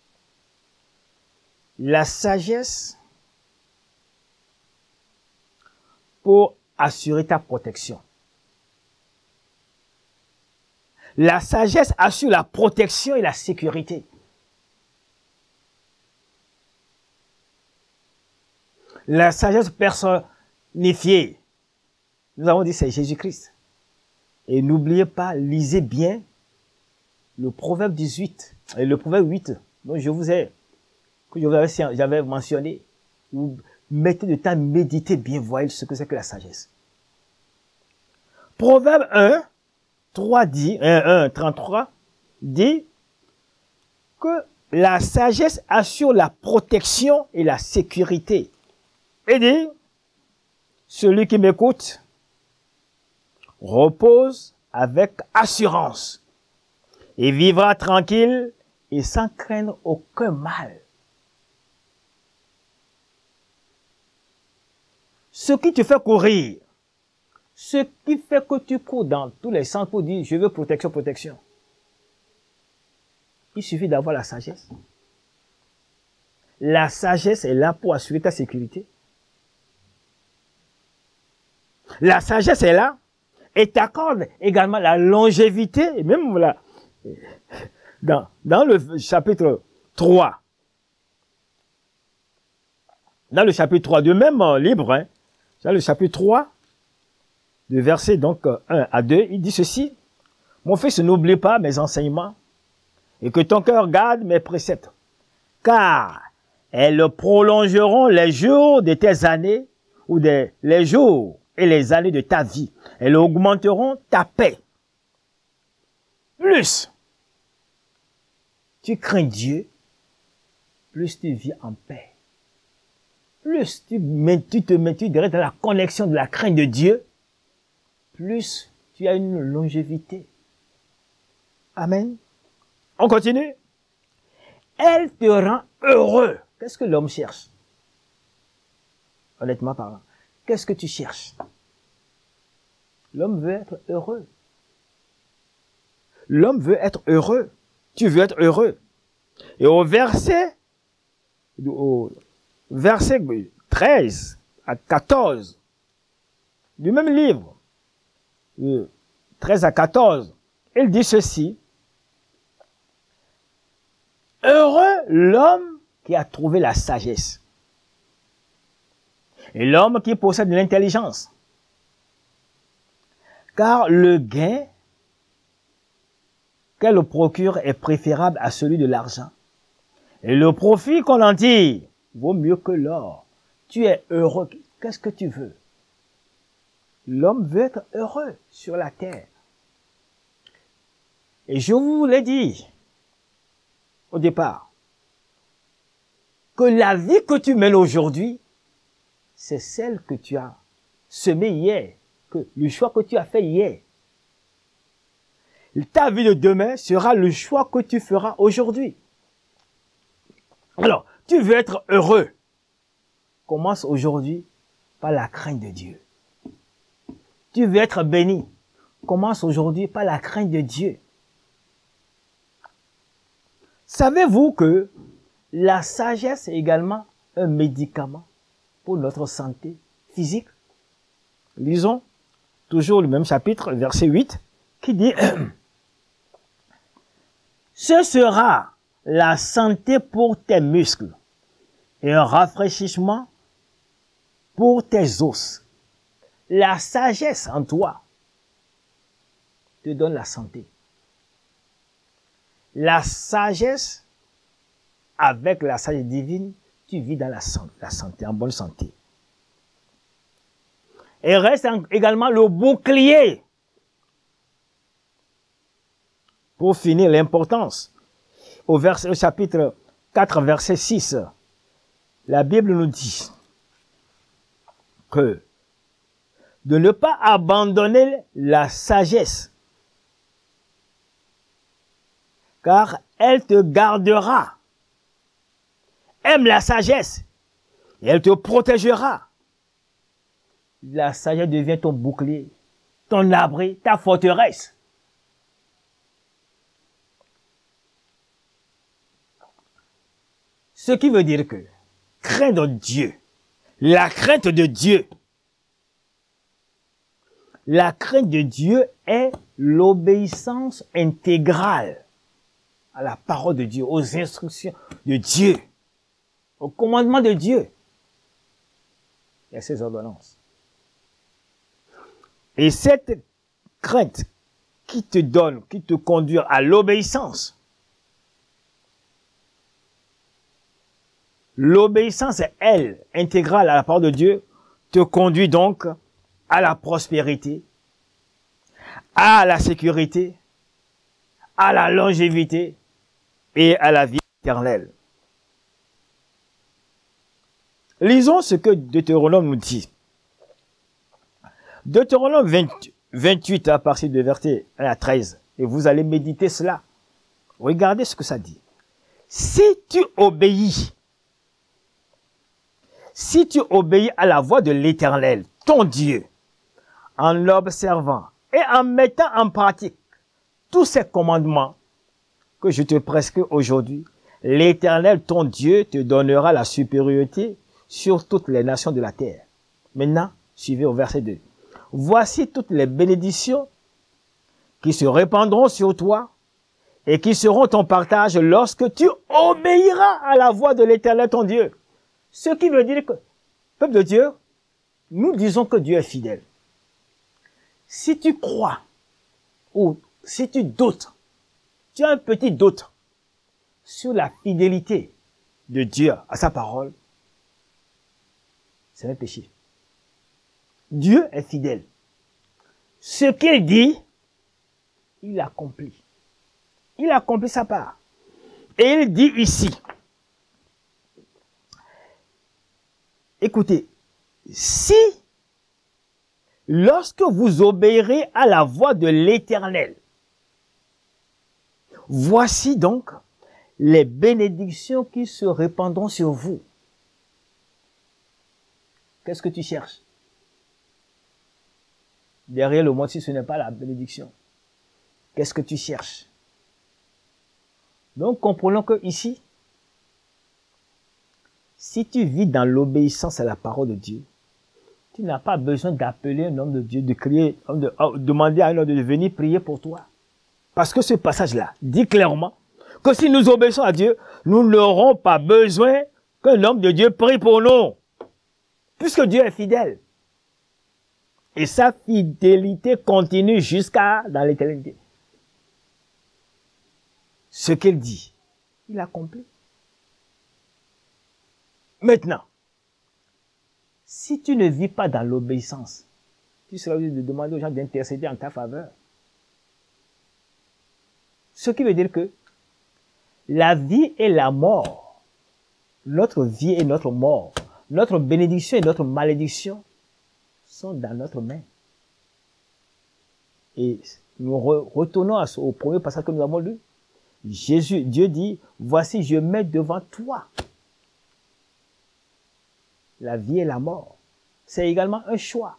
La sagesse pour assurer ta protection. La sagesse assure la protection et la sécurité. La sagesse personnifiée, nous avons dit c'est Jésus-Christ. Et n'oubliez pas, lisez bien le proverbe dix-huit, et le proverbe huit, dont je vous ai, que je vous avais, j'avais mentionné. Vous mettez de temps à méditer bien, voyez ce que c'est que la sagesse. Proverbe un, trois dit, un, trente-trois, dit que la sagesse assure la protection et la sécurité. Et dit, celui qui m'écoute repose avec assurance et vivra tranquille et sans craindre aucun mal. Ce qui te fait courir, ce qui fait que tu cours dans tous les sens pour dire, je veux protection, protection. Il suffit d'avoir la sagesse. La sagesse est là pour assurer ta sécurité. La sagesse est là et t'accorde également la longévité, et même là, dans, dans le chapitre trois, dans le chapitre trois, de même livre, hein, dans le chapitre trois, de verset donc un à deux, il dit ceci, « Mon fils, n'oublie pas mes enseignements et que ton cœur garde mes préceptes, car elles prolongeront les jours de tes années ou des, les jours et les années de ta vie. Elles augmenteront ta paix. » Plus tu crains Dieu, plus tu vis en paix. Plus tu, tu te mets tu dans la connexion de la crainte de Dieu, plus tu as une longévité. Amen. On continue. Elle te rend heureux. Qu'est-ce que l'homme cherche? Honnêtement parlant. Qu'est-ce que tu cherches? L'homme veut être heureux. L'homme veut être heureux. Tu veux être heureux. Et au verset, au verset treize à quatorze du même livre, treize à quatorze, il dit ceci. Heureux l'homme qui a trouvé la sagesse et l'homme qui possède l'intelligence. Car le gain qu'elle procure est préférable à celui de l'argent. Et le profit qu'on en tire vaut mieux que l'or. Tu es heureux. Qu'est-ce que tu veux? L'homme veut être heureux sur la terre. Et je vous l'ai dit au départ, que la vie que tu mènes aujourd'hui, c'est celle que tu as semée hier, que le choix que tu as fait hier. Ta vie de demain sera le choix que tu feras aujourd'hui. Alors, tu veux être heureux. Commence aujourd'hui par la crainte de Dieu. Tu veux être béni. Commence aujourd'hui par la crainte de Dieu. Savez-vous que la sagesse est également un médicament pour notre santé physique? Lisons toujours le même chapitre, verset huit, qui dit « Ce sera la santé pour tes muscles et un rafraîchissement pour tes os. » La sagesse en toi te donne la santé. La sagesse, avec la sagesse divine, tu vis dans la santé, la santé, en bonne santé. Et reste également le bouclier. Pour finir, l'importance. Au, verset, au chapitre quatre, verset six, la Bible nous dit que de ne pas abandonner la sagesse, car elle te gardera. Aime la sagesse et elle te protégera. La sagesse devient ton bouclier, ton abri, ta forteresse. Ce qui veut dire que craindre Dieu, la crainte de Dieu, la crainte de Dieu est l'obéissance intégrale à la parole de Dieu, aux instructions de Dieu, au commandement de Dieu et à ses ordonnances. Et cette crainte qui te donne, qui te conduit à l'obéissance, l'obéissance, elle, intégrale à la parole de Dieu, te conduit donc à la prospérité, à la sécurité, à la longévité et à la vie éternelle. Lisons ce que Deutéronome nous dit. Deutéronome vingt, vingt-huit à partir de verset un à treize. Et vous allez méditer cela. Regardez ce que ça dit. Si tu obéis, si tu obéis à la voix de l'Éternel, ton Dieu, en l'observant et en mettant en pratique tous ces commandements que je te prescris aujourd'hui, l'Éternel, ton Dieu, te donnera la supériorité sur toutes les nations de la terre. Maintenant, suivez au verset deux. Voici toutes les bénédictions qui se répandront sur toi et qui seront ton partage lorsque tu obéiras à la voix de l'Éternel, ton Dieu. Ce qui veut dire que, peuple de Dieu, nous disons que Dieu est fidèle. Si tu crois, ou si tu doutes, tu as un petit doute sur la fidélité de Dieu à sa parole, c'est un péché. Dieu est fidèle. Ce qu'il dit, il accomplit. Il accomplit sa part. Et il dit ici, écoutez, si, lorsque vous obéirez à la voix de l'Éternel, voici donc les bénédictions qui se répandront sur vous. Qu'est-ce que tu cherches? Derrière le mot, si ce n'est pas la bénédiction, qu'est-ce que tu cherches? Donc, comprenons que ici, si tu vis dans l'obéissance à la parole de Dieu, tu n'as pas besoin d'appeler un homme de Dieu, de crier, de demander à un homme de venir prier pour toi. Parce que ce passage-là dit clairement que si nous obéissons à Dieu, nous n'aurons pas besoin qu'un homme de Dieu prie pour nous. Puisque Dieu est fidèle. Et sa fidélité continue jusqu'à dans l'éternité. Ce qu'il dit, il accomplit. Maintenant, si tu ne vis pas dans l'obéissance, tu seras obligé de demander aux gens d'intercéder en ta faveur. Ce qui veut dire que la vie et la mort, notre vie et notre mort, notre bénédiction et notre malédiction sont dans notre main. Et nous re retournons à ce, au premier passage que nous avons lu. Jésus, Dieu dit, voici, je mets devant toi la vie et la mort. C'est également un choix.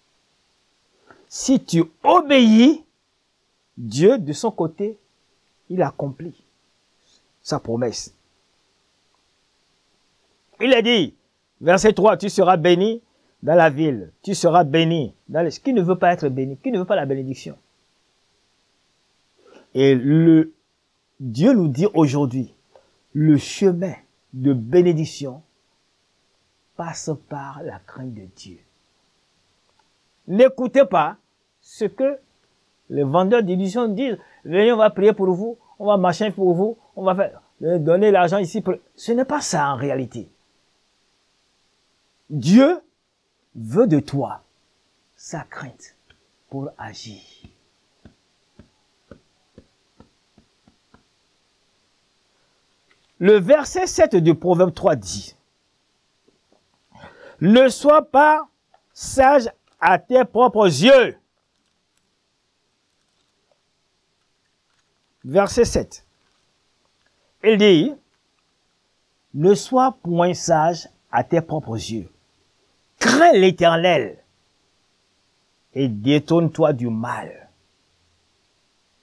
Si tu obéis, Dieu, de son côté, il accomplit sa promesse. Il a dit, verset trois, tu seras béni dans la ville, tu seras béni dans les... Qui ne veut pas être béni? Qui ne veut pas la bénédiction? Et le Dieu nous dit aujourd'hui, le chemin de bénédiction passe par la crainte de Dieu. N'écoutez pas ce que les vendeurs d'illusions disent. Venez, on va prier pour vous, on va machin pour vous, on va faire, donner l'argent ici. Pour... Ce n'est pas ça en réalité. Dieu veut de toi sa crainte pour agir. Le verset sept de Proverbe trois dit, « Ne sois pas sage à tes propres yeux. » Verset sept. Il dit, « Ne sois point sage à tes propres yeux. Crains l'Éternel et détourne-toi du mal. »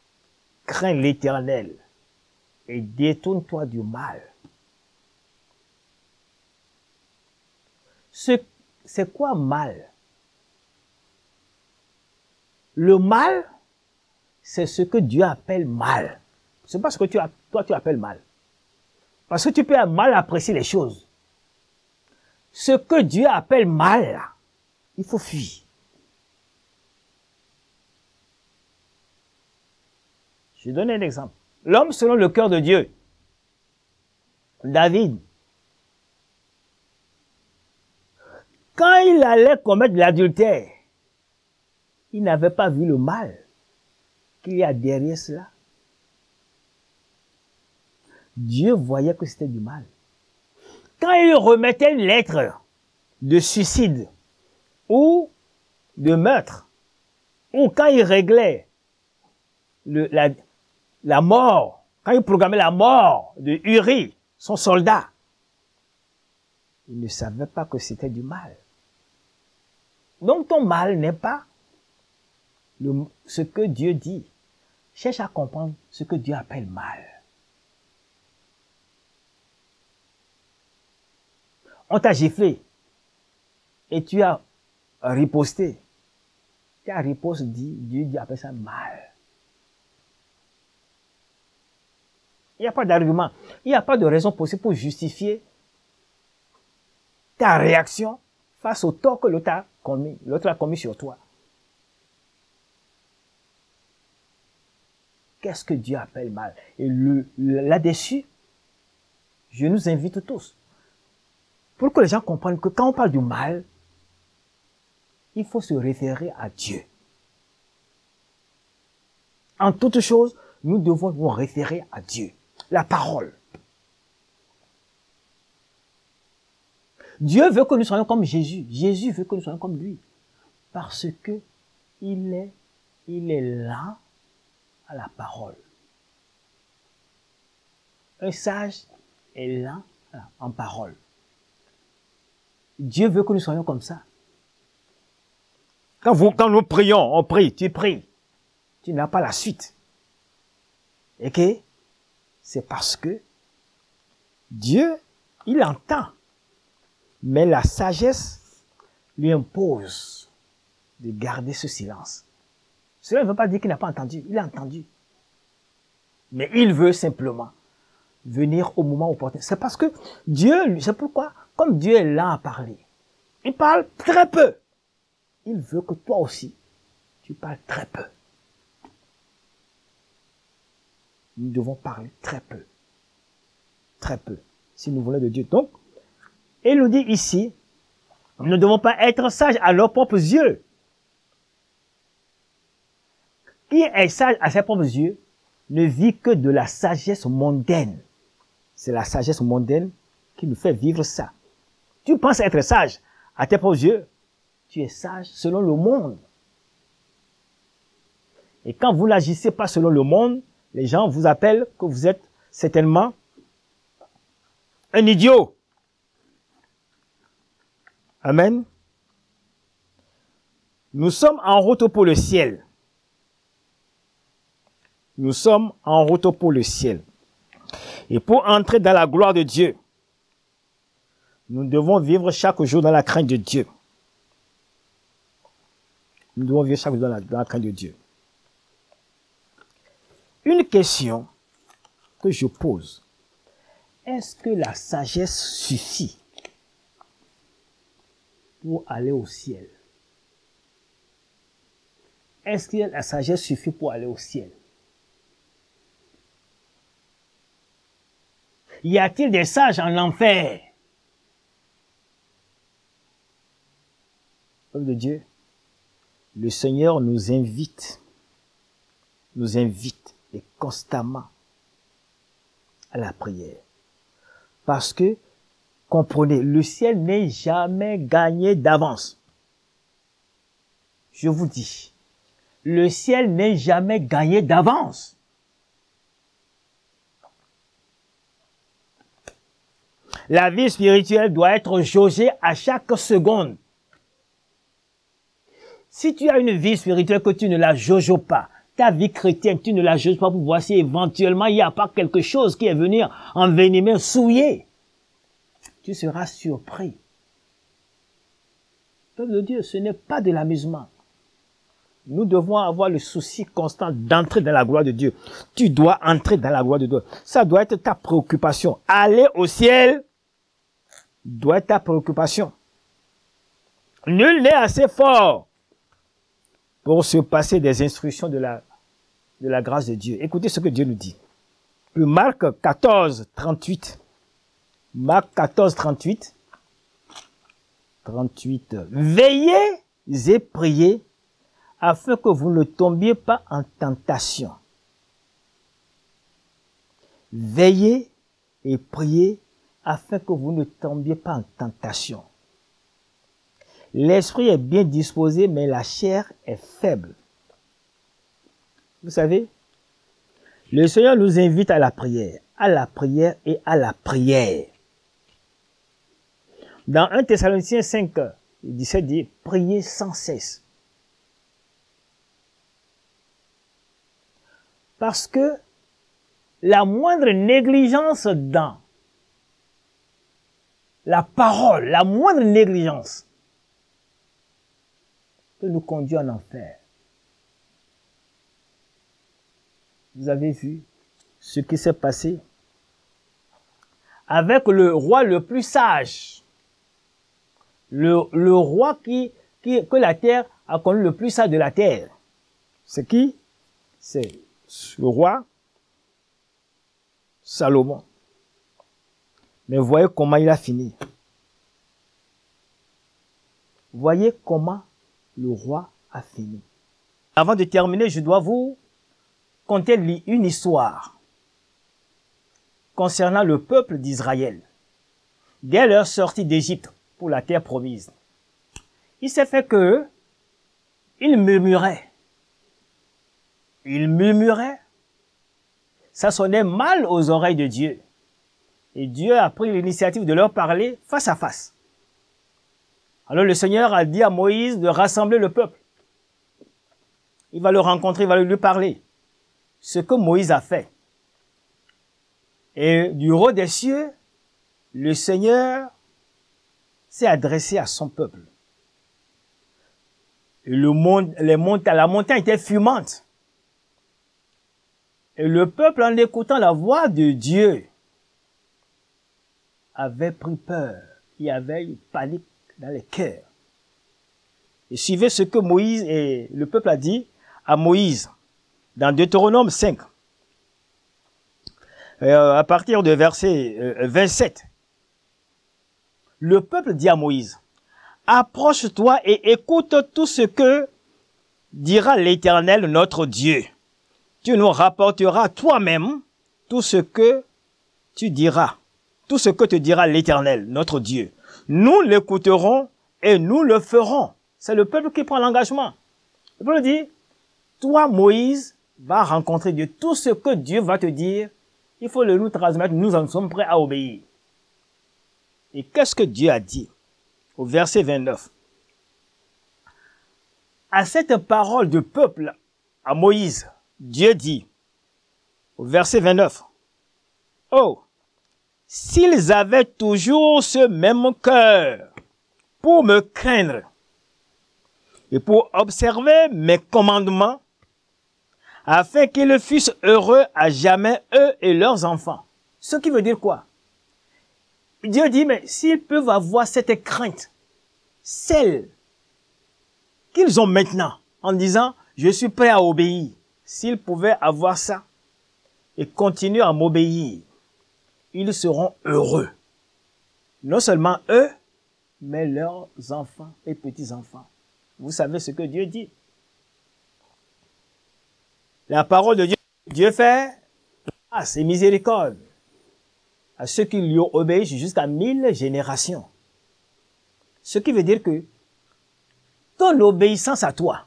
Crains l'Éternel et détourne-toi du mal. c'est quoi mal? Le mal, c'est ce que Dieu appelle mal. C'est pas ce que tu as, toi tu appelles mal. Parce que tu peux mal apprécier les choses. Ce que Dieu appelle mal, il faut fuir. Je vais donner un exemple. L'homme selon le cœur de Dieu. David. Quand il allait commettre l'adultère, il n'avait pas vu le mal qu'il y a derrière cela. Dieu voyait que c'était du mal. Quand il remettait une lettre de suicide ou de meurtre, ou quand il réglait le, la, la mort, quand il programmait la mort de Uri, son soldat, il ne savait pas que c'était du mal. Donc ton mal n'est pas le, ce que Dieu dit. Cherche à comprendre ce que Dieu appelle mal. On t'a giflé et tu as riposté. Tu as riposté, dit, Dieu dit, appelle ça mal. Il n'y a pas d'argument, il n'y a pas de raison possible pour justifier ta réaction face au tort que l'autre a commis, l'autre a commis sur toi. Qu'est-ce que Dieu appelle mal? Et le, là-dessus, je nous invite tous, pour que les gens comprennent que quand on parle du mal, il faut se référer à Dieu. En toute chose, nous devons nous référer à Dieu, la parole. Dieu veut que nous soyons comme Jésus. Jésus veut que nous soyons comme lui. Parce que il est, il est là à la parole. Un sage est là en parole. Dieu veut que nous soyons comme ça. Quand, vous, quand nous prions, on prie, tu pries. Tu n'as pas la suite. Et que c'est parce que Dieu, il entend. Mais la sagesse lui impose de garder ce silence. Cela ne veut pas dire qu'il n'a pas entendu. Il a entendu. Mais il veut simplement venir au moment opportun. C'est parce que Dieu, c'est pourquoi, comme Dieu est là à parler, il parle très peu. Il veut que toi aussi, tu parles très peu. Nous devons parler très peu. Très peu. Si nous voulons de Dieu. Donc, il nous dit ici, nous ne devons pas être sages à leurs propres yeux. Qui est sage à ses propres yeux ne vit que de la sagesse mondaine. C'est la sagesse mondaine qui nous fait vivre ça. Tu penses être sage à tes propres yeux, tu es sage selon le monde. Et quand vous n'agissez pas selon le monde, les gens vous appellent que vous êtes certainement un idiot. Amen. Nous sommes en route pour le ciel. Nous sommes en route pour le ciel. Et pour entrer dans la gloire de Dieu, nous devons vivre chaque jour dans la crainte de Dieu. Nous devons vivre chaque jour dans la, dans la crainte de Dieu. Une question que je pose. Est-ce que la sagesse suffit pour aller au ciel? Est-ce que la sagesse suffit pour aller au ciel? Y a-t-il des sages en enfer? Peuple de Dieu, le Seigneur nous invite, nous invite et constamment à la prière. Parce que, comprenez, le ciel n'est jamais gagné d'avance. Je vous dis, le ciel n'est jamais gagné d'avance. La vie spirituelle doit être jaugée à chaque seconde. Si tu as une vie spirituelle que tu ne la jauges pas, ta vie chrétienne, tu ne la jauges pas pour voir si éventuellement il n'y a pas quelque chose qui est venu envenimer, souiller, tu seras surpris. Peuple de Dieu, ce n'est pas de l'amusement. Nous devons avoir le souci constant d'entrer dans la gloire de Dieu. Tu dois entrer dans la gloire de Dieu. Ça doit être ta préoccupation. Aller au ciel doit être ta préoccupation. Nul n'est assez fort pour se passer des instructions de la, de la grâce de Dieu. Écoutez ce que Dieu nous dit. Puis Marc quatorze, trente-huit. Marc quatorze, trente-huit. trente-huit. Veillez et priez afin que vous ne tombiez pas en tentation. Veillez et priez afin que vous ne tombiez pas en tentation. L'esprit est bien disposé, mais la chair est faible. Vous savez, le Seigneur nous invite à la prière, à la prière et à la prière. Dans un Thessaloniciens cinq, dix-sept dit, priez sans cesse. Parce que la moindre négligence dans la parole, la moindre négligence peut nous conduire en enfer. Vous avez vu ce qui s'est passé avec le roi le plus sage. Le, le roi qui, qui, que la terre a connu le plus sage de la terre. C'est qui? C'est le roi Salomon. Mais voyez comment il a fini. Voyez comment le roi a fini. Avant de terminer, je dois vous conter une histoire concernant le peuple d'Israël. Dès leur sortie d'Égypte pour la terre promise, il s'est fait que ils murmuraient. Ils murmuraient. Ça sonnait mal aux oreilles de Dieu. Et Dieu a pris l'initiative de leur parler face à face. Alors le Seigneur a dit à Moïse de rassembler le peuple. Il va le rencontrer, il va lui parler. Ce que Moïse a fait. Et du haut des cieux, le Seigneur s'est adressé à son peuple. Et le monde, les montagnes, la montagne était fumante. Et le peuple, en écoutant la voix de Dieu, avait pris peur. Il y avait une panique dans les cœurs. Et suivez ce que Moïse et le peuple a dit à Moïse dans Deutéronome cinq. Euh, à partir de verset euh, vingt-sept. Le peuple dit à Moïse, « Approche-toi et écoute tout ce que dira l'Éternel notre Dieu. Tu nous rapporteras toi-même tout ce que tu diras, tout ce que te dira l'Éternel notre Dieu. Nous l'écouterons et nous le ferons. » C'est le peuple qui prend l'engagement. Le peuple dit, « Toi, Moïse, va rencontrer Dieu. Tout ce que Dieu va te dire, il faut le nous transmettre. Nous en sommes prêts à obéir. » Et qu'est-ce que Dieu a dit au verset vingt-neuf? À cette parole de peuple, à Moïse, Dieu dit, au verset vingt-neuf, « Oh, s'ils avaient toujours ce même cœur pour me craindre et pour observer mes commandements, afin qu'ils fussent heureux à jamais, eux et leurs enfants. » Ce qui veut dire quoi? Dieu dit, mais s'ils peuvent avoir cette crainte, celle qu'ils ont maintenant, en disant, je suis prêt à obéir, s'ils pouvaient avoir ça et continuer à m'obéir, ils seront heureux. Non seulement eux, mais leurs enfants et petits-enfants. Vous savez ce que Dieu dit. La parole de Dieu, Dieu fait à ses miséricordes à ceux qui lui ont obéi jusqu'à mille générations. Ce qui veut dire que ton obéissance à toi,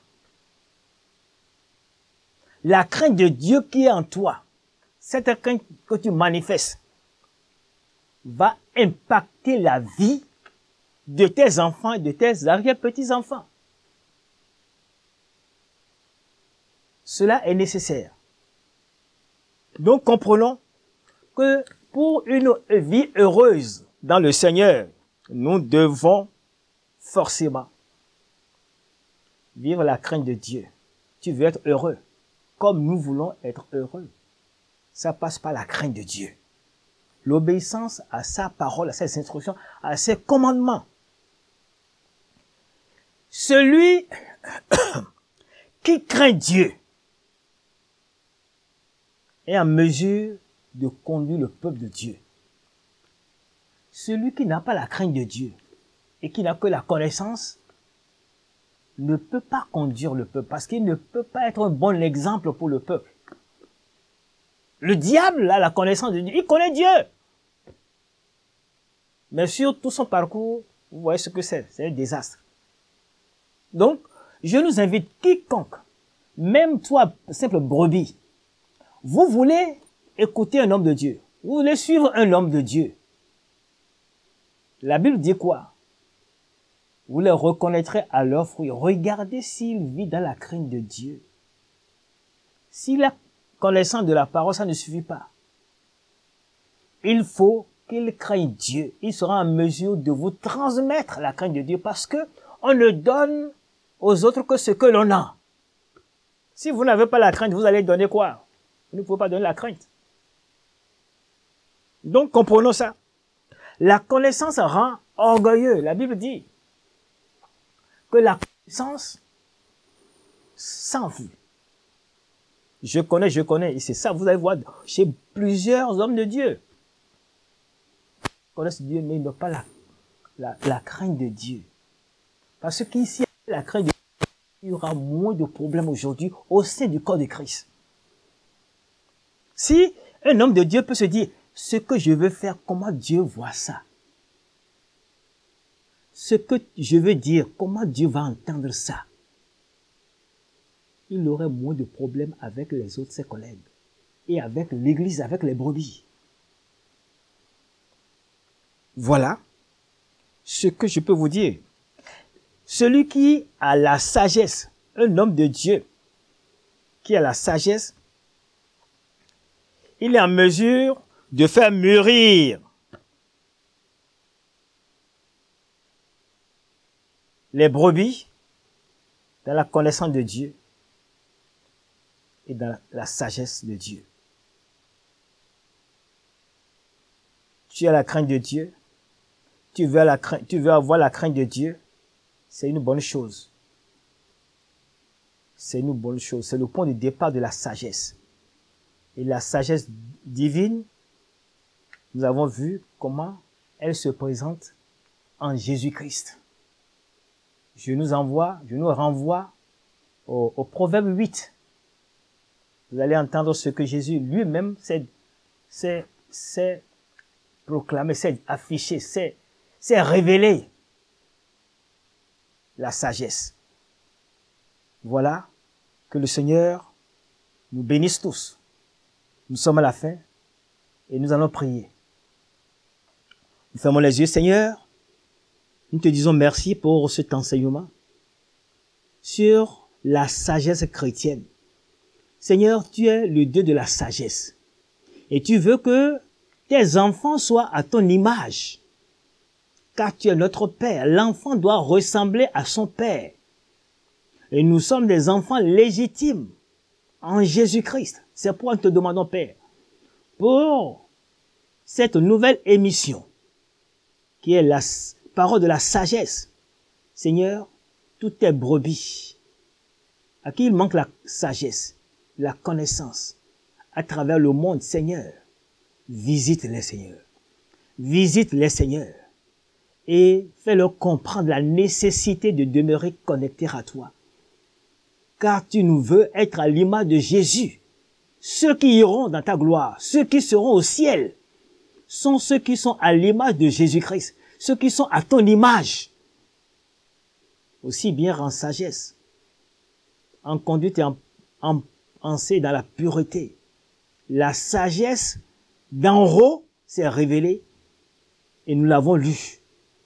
la crainte de Dieu qui est en toi, cette crainte que tu manifestes, va impacter la vie de tes enfants et de tes arrière-petits-enfants. Cela est nécessaire. Donc comprenons que pour une vie heureuse dans le Seigneur, nous devons forcément vivre la crainte de Dieu. Tu veux être heureux, comme nous voulons être heureux. Ça passe par la crainte de Dieu. L'obéissance à sa parole, à ses instructions, à ses commandements. Celui qui craint Dieu est en mesure de conduire le peuple de Dieu. Celui qui n'a pas la crainte de Dieu et qui n'a que la connaissance ne peut pas conduire le peuple parce qu'il ne peut pas être un bon exemple pour le peuple. Le diable a la connaissance de Dieu, il connaît Dieu. Mais sur tout son parcours, vous voyez ce que c'est, c'est un désastre. Donc, je nous invite quiconque, même toi, simple brebis, vous voulez écouter un homme de Dieu, vous voulez suivre un homme de Dieu. La Bible dit quoi? Vous les reconnaîtrez à leurs fruits. Regardez s'il vit dans la crainte de Dieu. S'il a connaissance de la parole, ça ne suffit pas. Il faut qu'il craigne Dieu. Il sera en mesure de vous transmettre la crainte de Dieu parce que on ne donne aux autres que ce que l'on a. Si vous n'avez pas la crainte, vous allez donner quoi? Vous ne pouvez pas donner la crainte. Donc, comprenons ça. La connaissance rend orgueilleux. La Bible dit que la connaissance s'enfuit. Je connais, je connais. Et c'est ça, vous allez voir chez plusieurs hommes de Dieu. Ils connaissent Dieu, mais ils n'ont pas la, la, la crainte de Dieu. Parce qu'ici, la crainte de Dieu, il y aura moins de problèmes aujourd'hui au sein du corps de Christ. Si un homme de Dieu peut se dire, ce que je veux faire, comment Dieu voit ça? Ce que je veux dire, comment Dieu va entendre ça? Il aurait moins de problèmes avec les autres, ses collègues, et avec l'église, avec les brebis. Voilà ce que je peux vous dire. Celui qui a la sagesse, un homme de Dieu, qui a la sagesse, il est en mesure de faire mûrir les brebis dans la connaissance de Dieu et dans la sagesse de Dieu. Tu as la crainte de Dieu, tu veux, la crainte, tu veux avoir la crainte de Dieu, c'est une bonne chose. C'est une bonne chose, c'est le point de départ de la sagesse. Et la sagesse divine, nous avons vu comment elle se présente en Jésus-Christ. Je nous envoie, je nous renvoie au, au Proverbe huit. Vous allez entendre ce que Jésus lui-même s'est proclamé, s'est affiché, s'est révélé. La sagesse. Voilà, que le Seigneur nous bénisse tous. Nous sommes à la fin et nous allons prier. Nous fermons les yeux, Seigneur. Nous te disons merci pour cet enseignement sur la sagesse chrétienne. Seigneur, tu es le Dieu de la sagesse. Et tu veux que tes enfants soient à ton image. Car tu es notre Père. L'enfant doit ressembler à son Père. Et nous sommes des enfants légitimes en Jésus-Christ. C'est pourquoi nous te demandons, Père, pour cette nouvelle émission, qui est la parole de la sagesse. Seigneur, toutes tes brebis, à qui il manque la sagesse, la connaissance, à travers le monde, Seigneur, visite les Seigneurs. Visite les Seigneurs. Et fais-leur comprendre la nécessité de demeurer connectés à toi. Car tu nous veux être à l'image de Jésus. Ceux qui iront dans ta gloire, ceux qui seront au ciel, sont ceux qui sont à l'image de Jésus-Christ, ceux qui sont à ton image. Aussi bien en sagesse, en conduite et en, en pensée dans la pureté. La sagesse d'en haut s'est révélée et nous l'avons lu.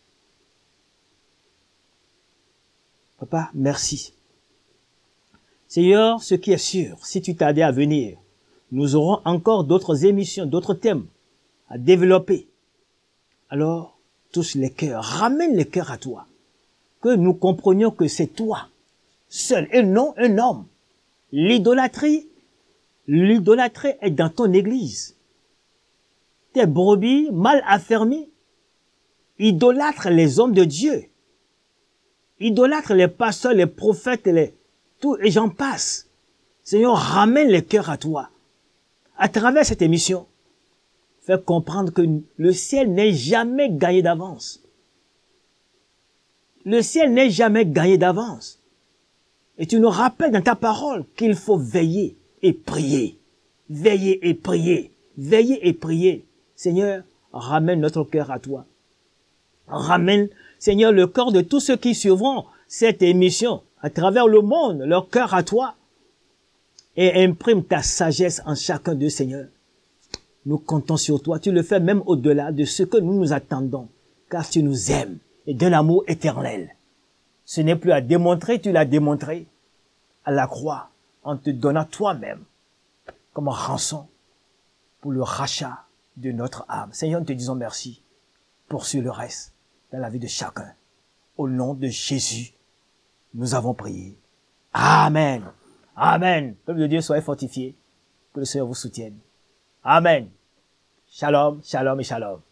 Papa, merci. Seigneur, ce qui est sûr, si tu t'aidais à venir, nous aurons encore d'autres émissions, d'autres thèmes à développer. Alors, touche les cœurs, ramène les cœurs à toi. Que nous comprenions que c'est toi, seul et non un homme. L'idolâtrie, l'idolâtrie est dans ton église. Tes brebis mal affermis idolâtrent les hommes de Dieu. Idolâtrent les pasteurs, les prophètes, les, tout, et j'en passe. Seigneur, ramène les cœurs à toi. À travers cette émission, fais comprendre que le ciel n'est jamais gagné d'avance. Le ciel n'est jamais gagné d'avance. Et tu nous rappelles dans ta parole qu'il faut veiller et prier. Veiller et prier. Veiller et prier. Seigneur, ramène notre cœur à toi. Ramène, Seigneur, le cœur de tous ceux qui suivront cette émission à travers le monde, leur cœur à toi. Et imprime ta sagesse en chacun d'eux, Seigneur. Nous comptons sur toi. Tu le fais même au-delà de ce que nous nous attendons. Car tu nous aimes et d'un amour éternel. Ce n'est plus à démontrer, tu l'as démontré à la croix en te donnant toi-même comme rançon pour le rachat de notre âme. Seigneur, nous te disons merci. Poursuis le reste dans la vie de chacun. Au nom de Jésus, nous avons prié. Amen. Amen. Peuple de Dieu, soyez fortifiés. Que le Seigneur vous soutienne. Amen. Shalom, shalom et shalom.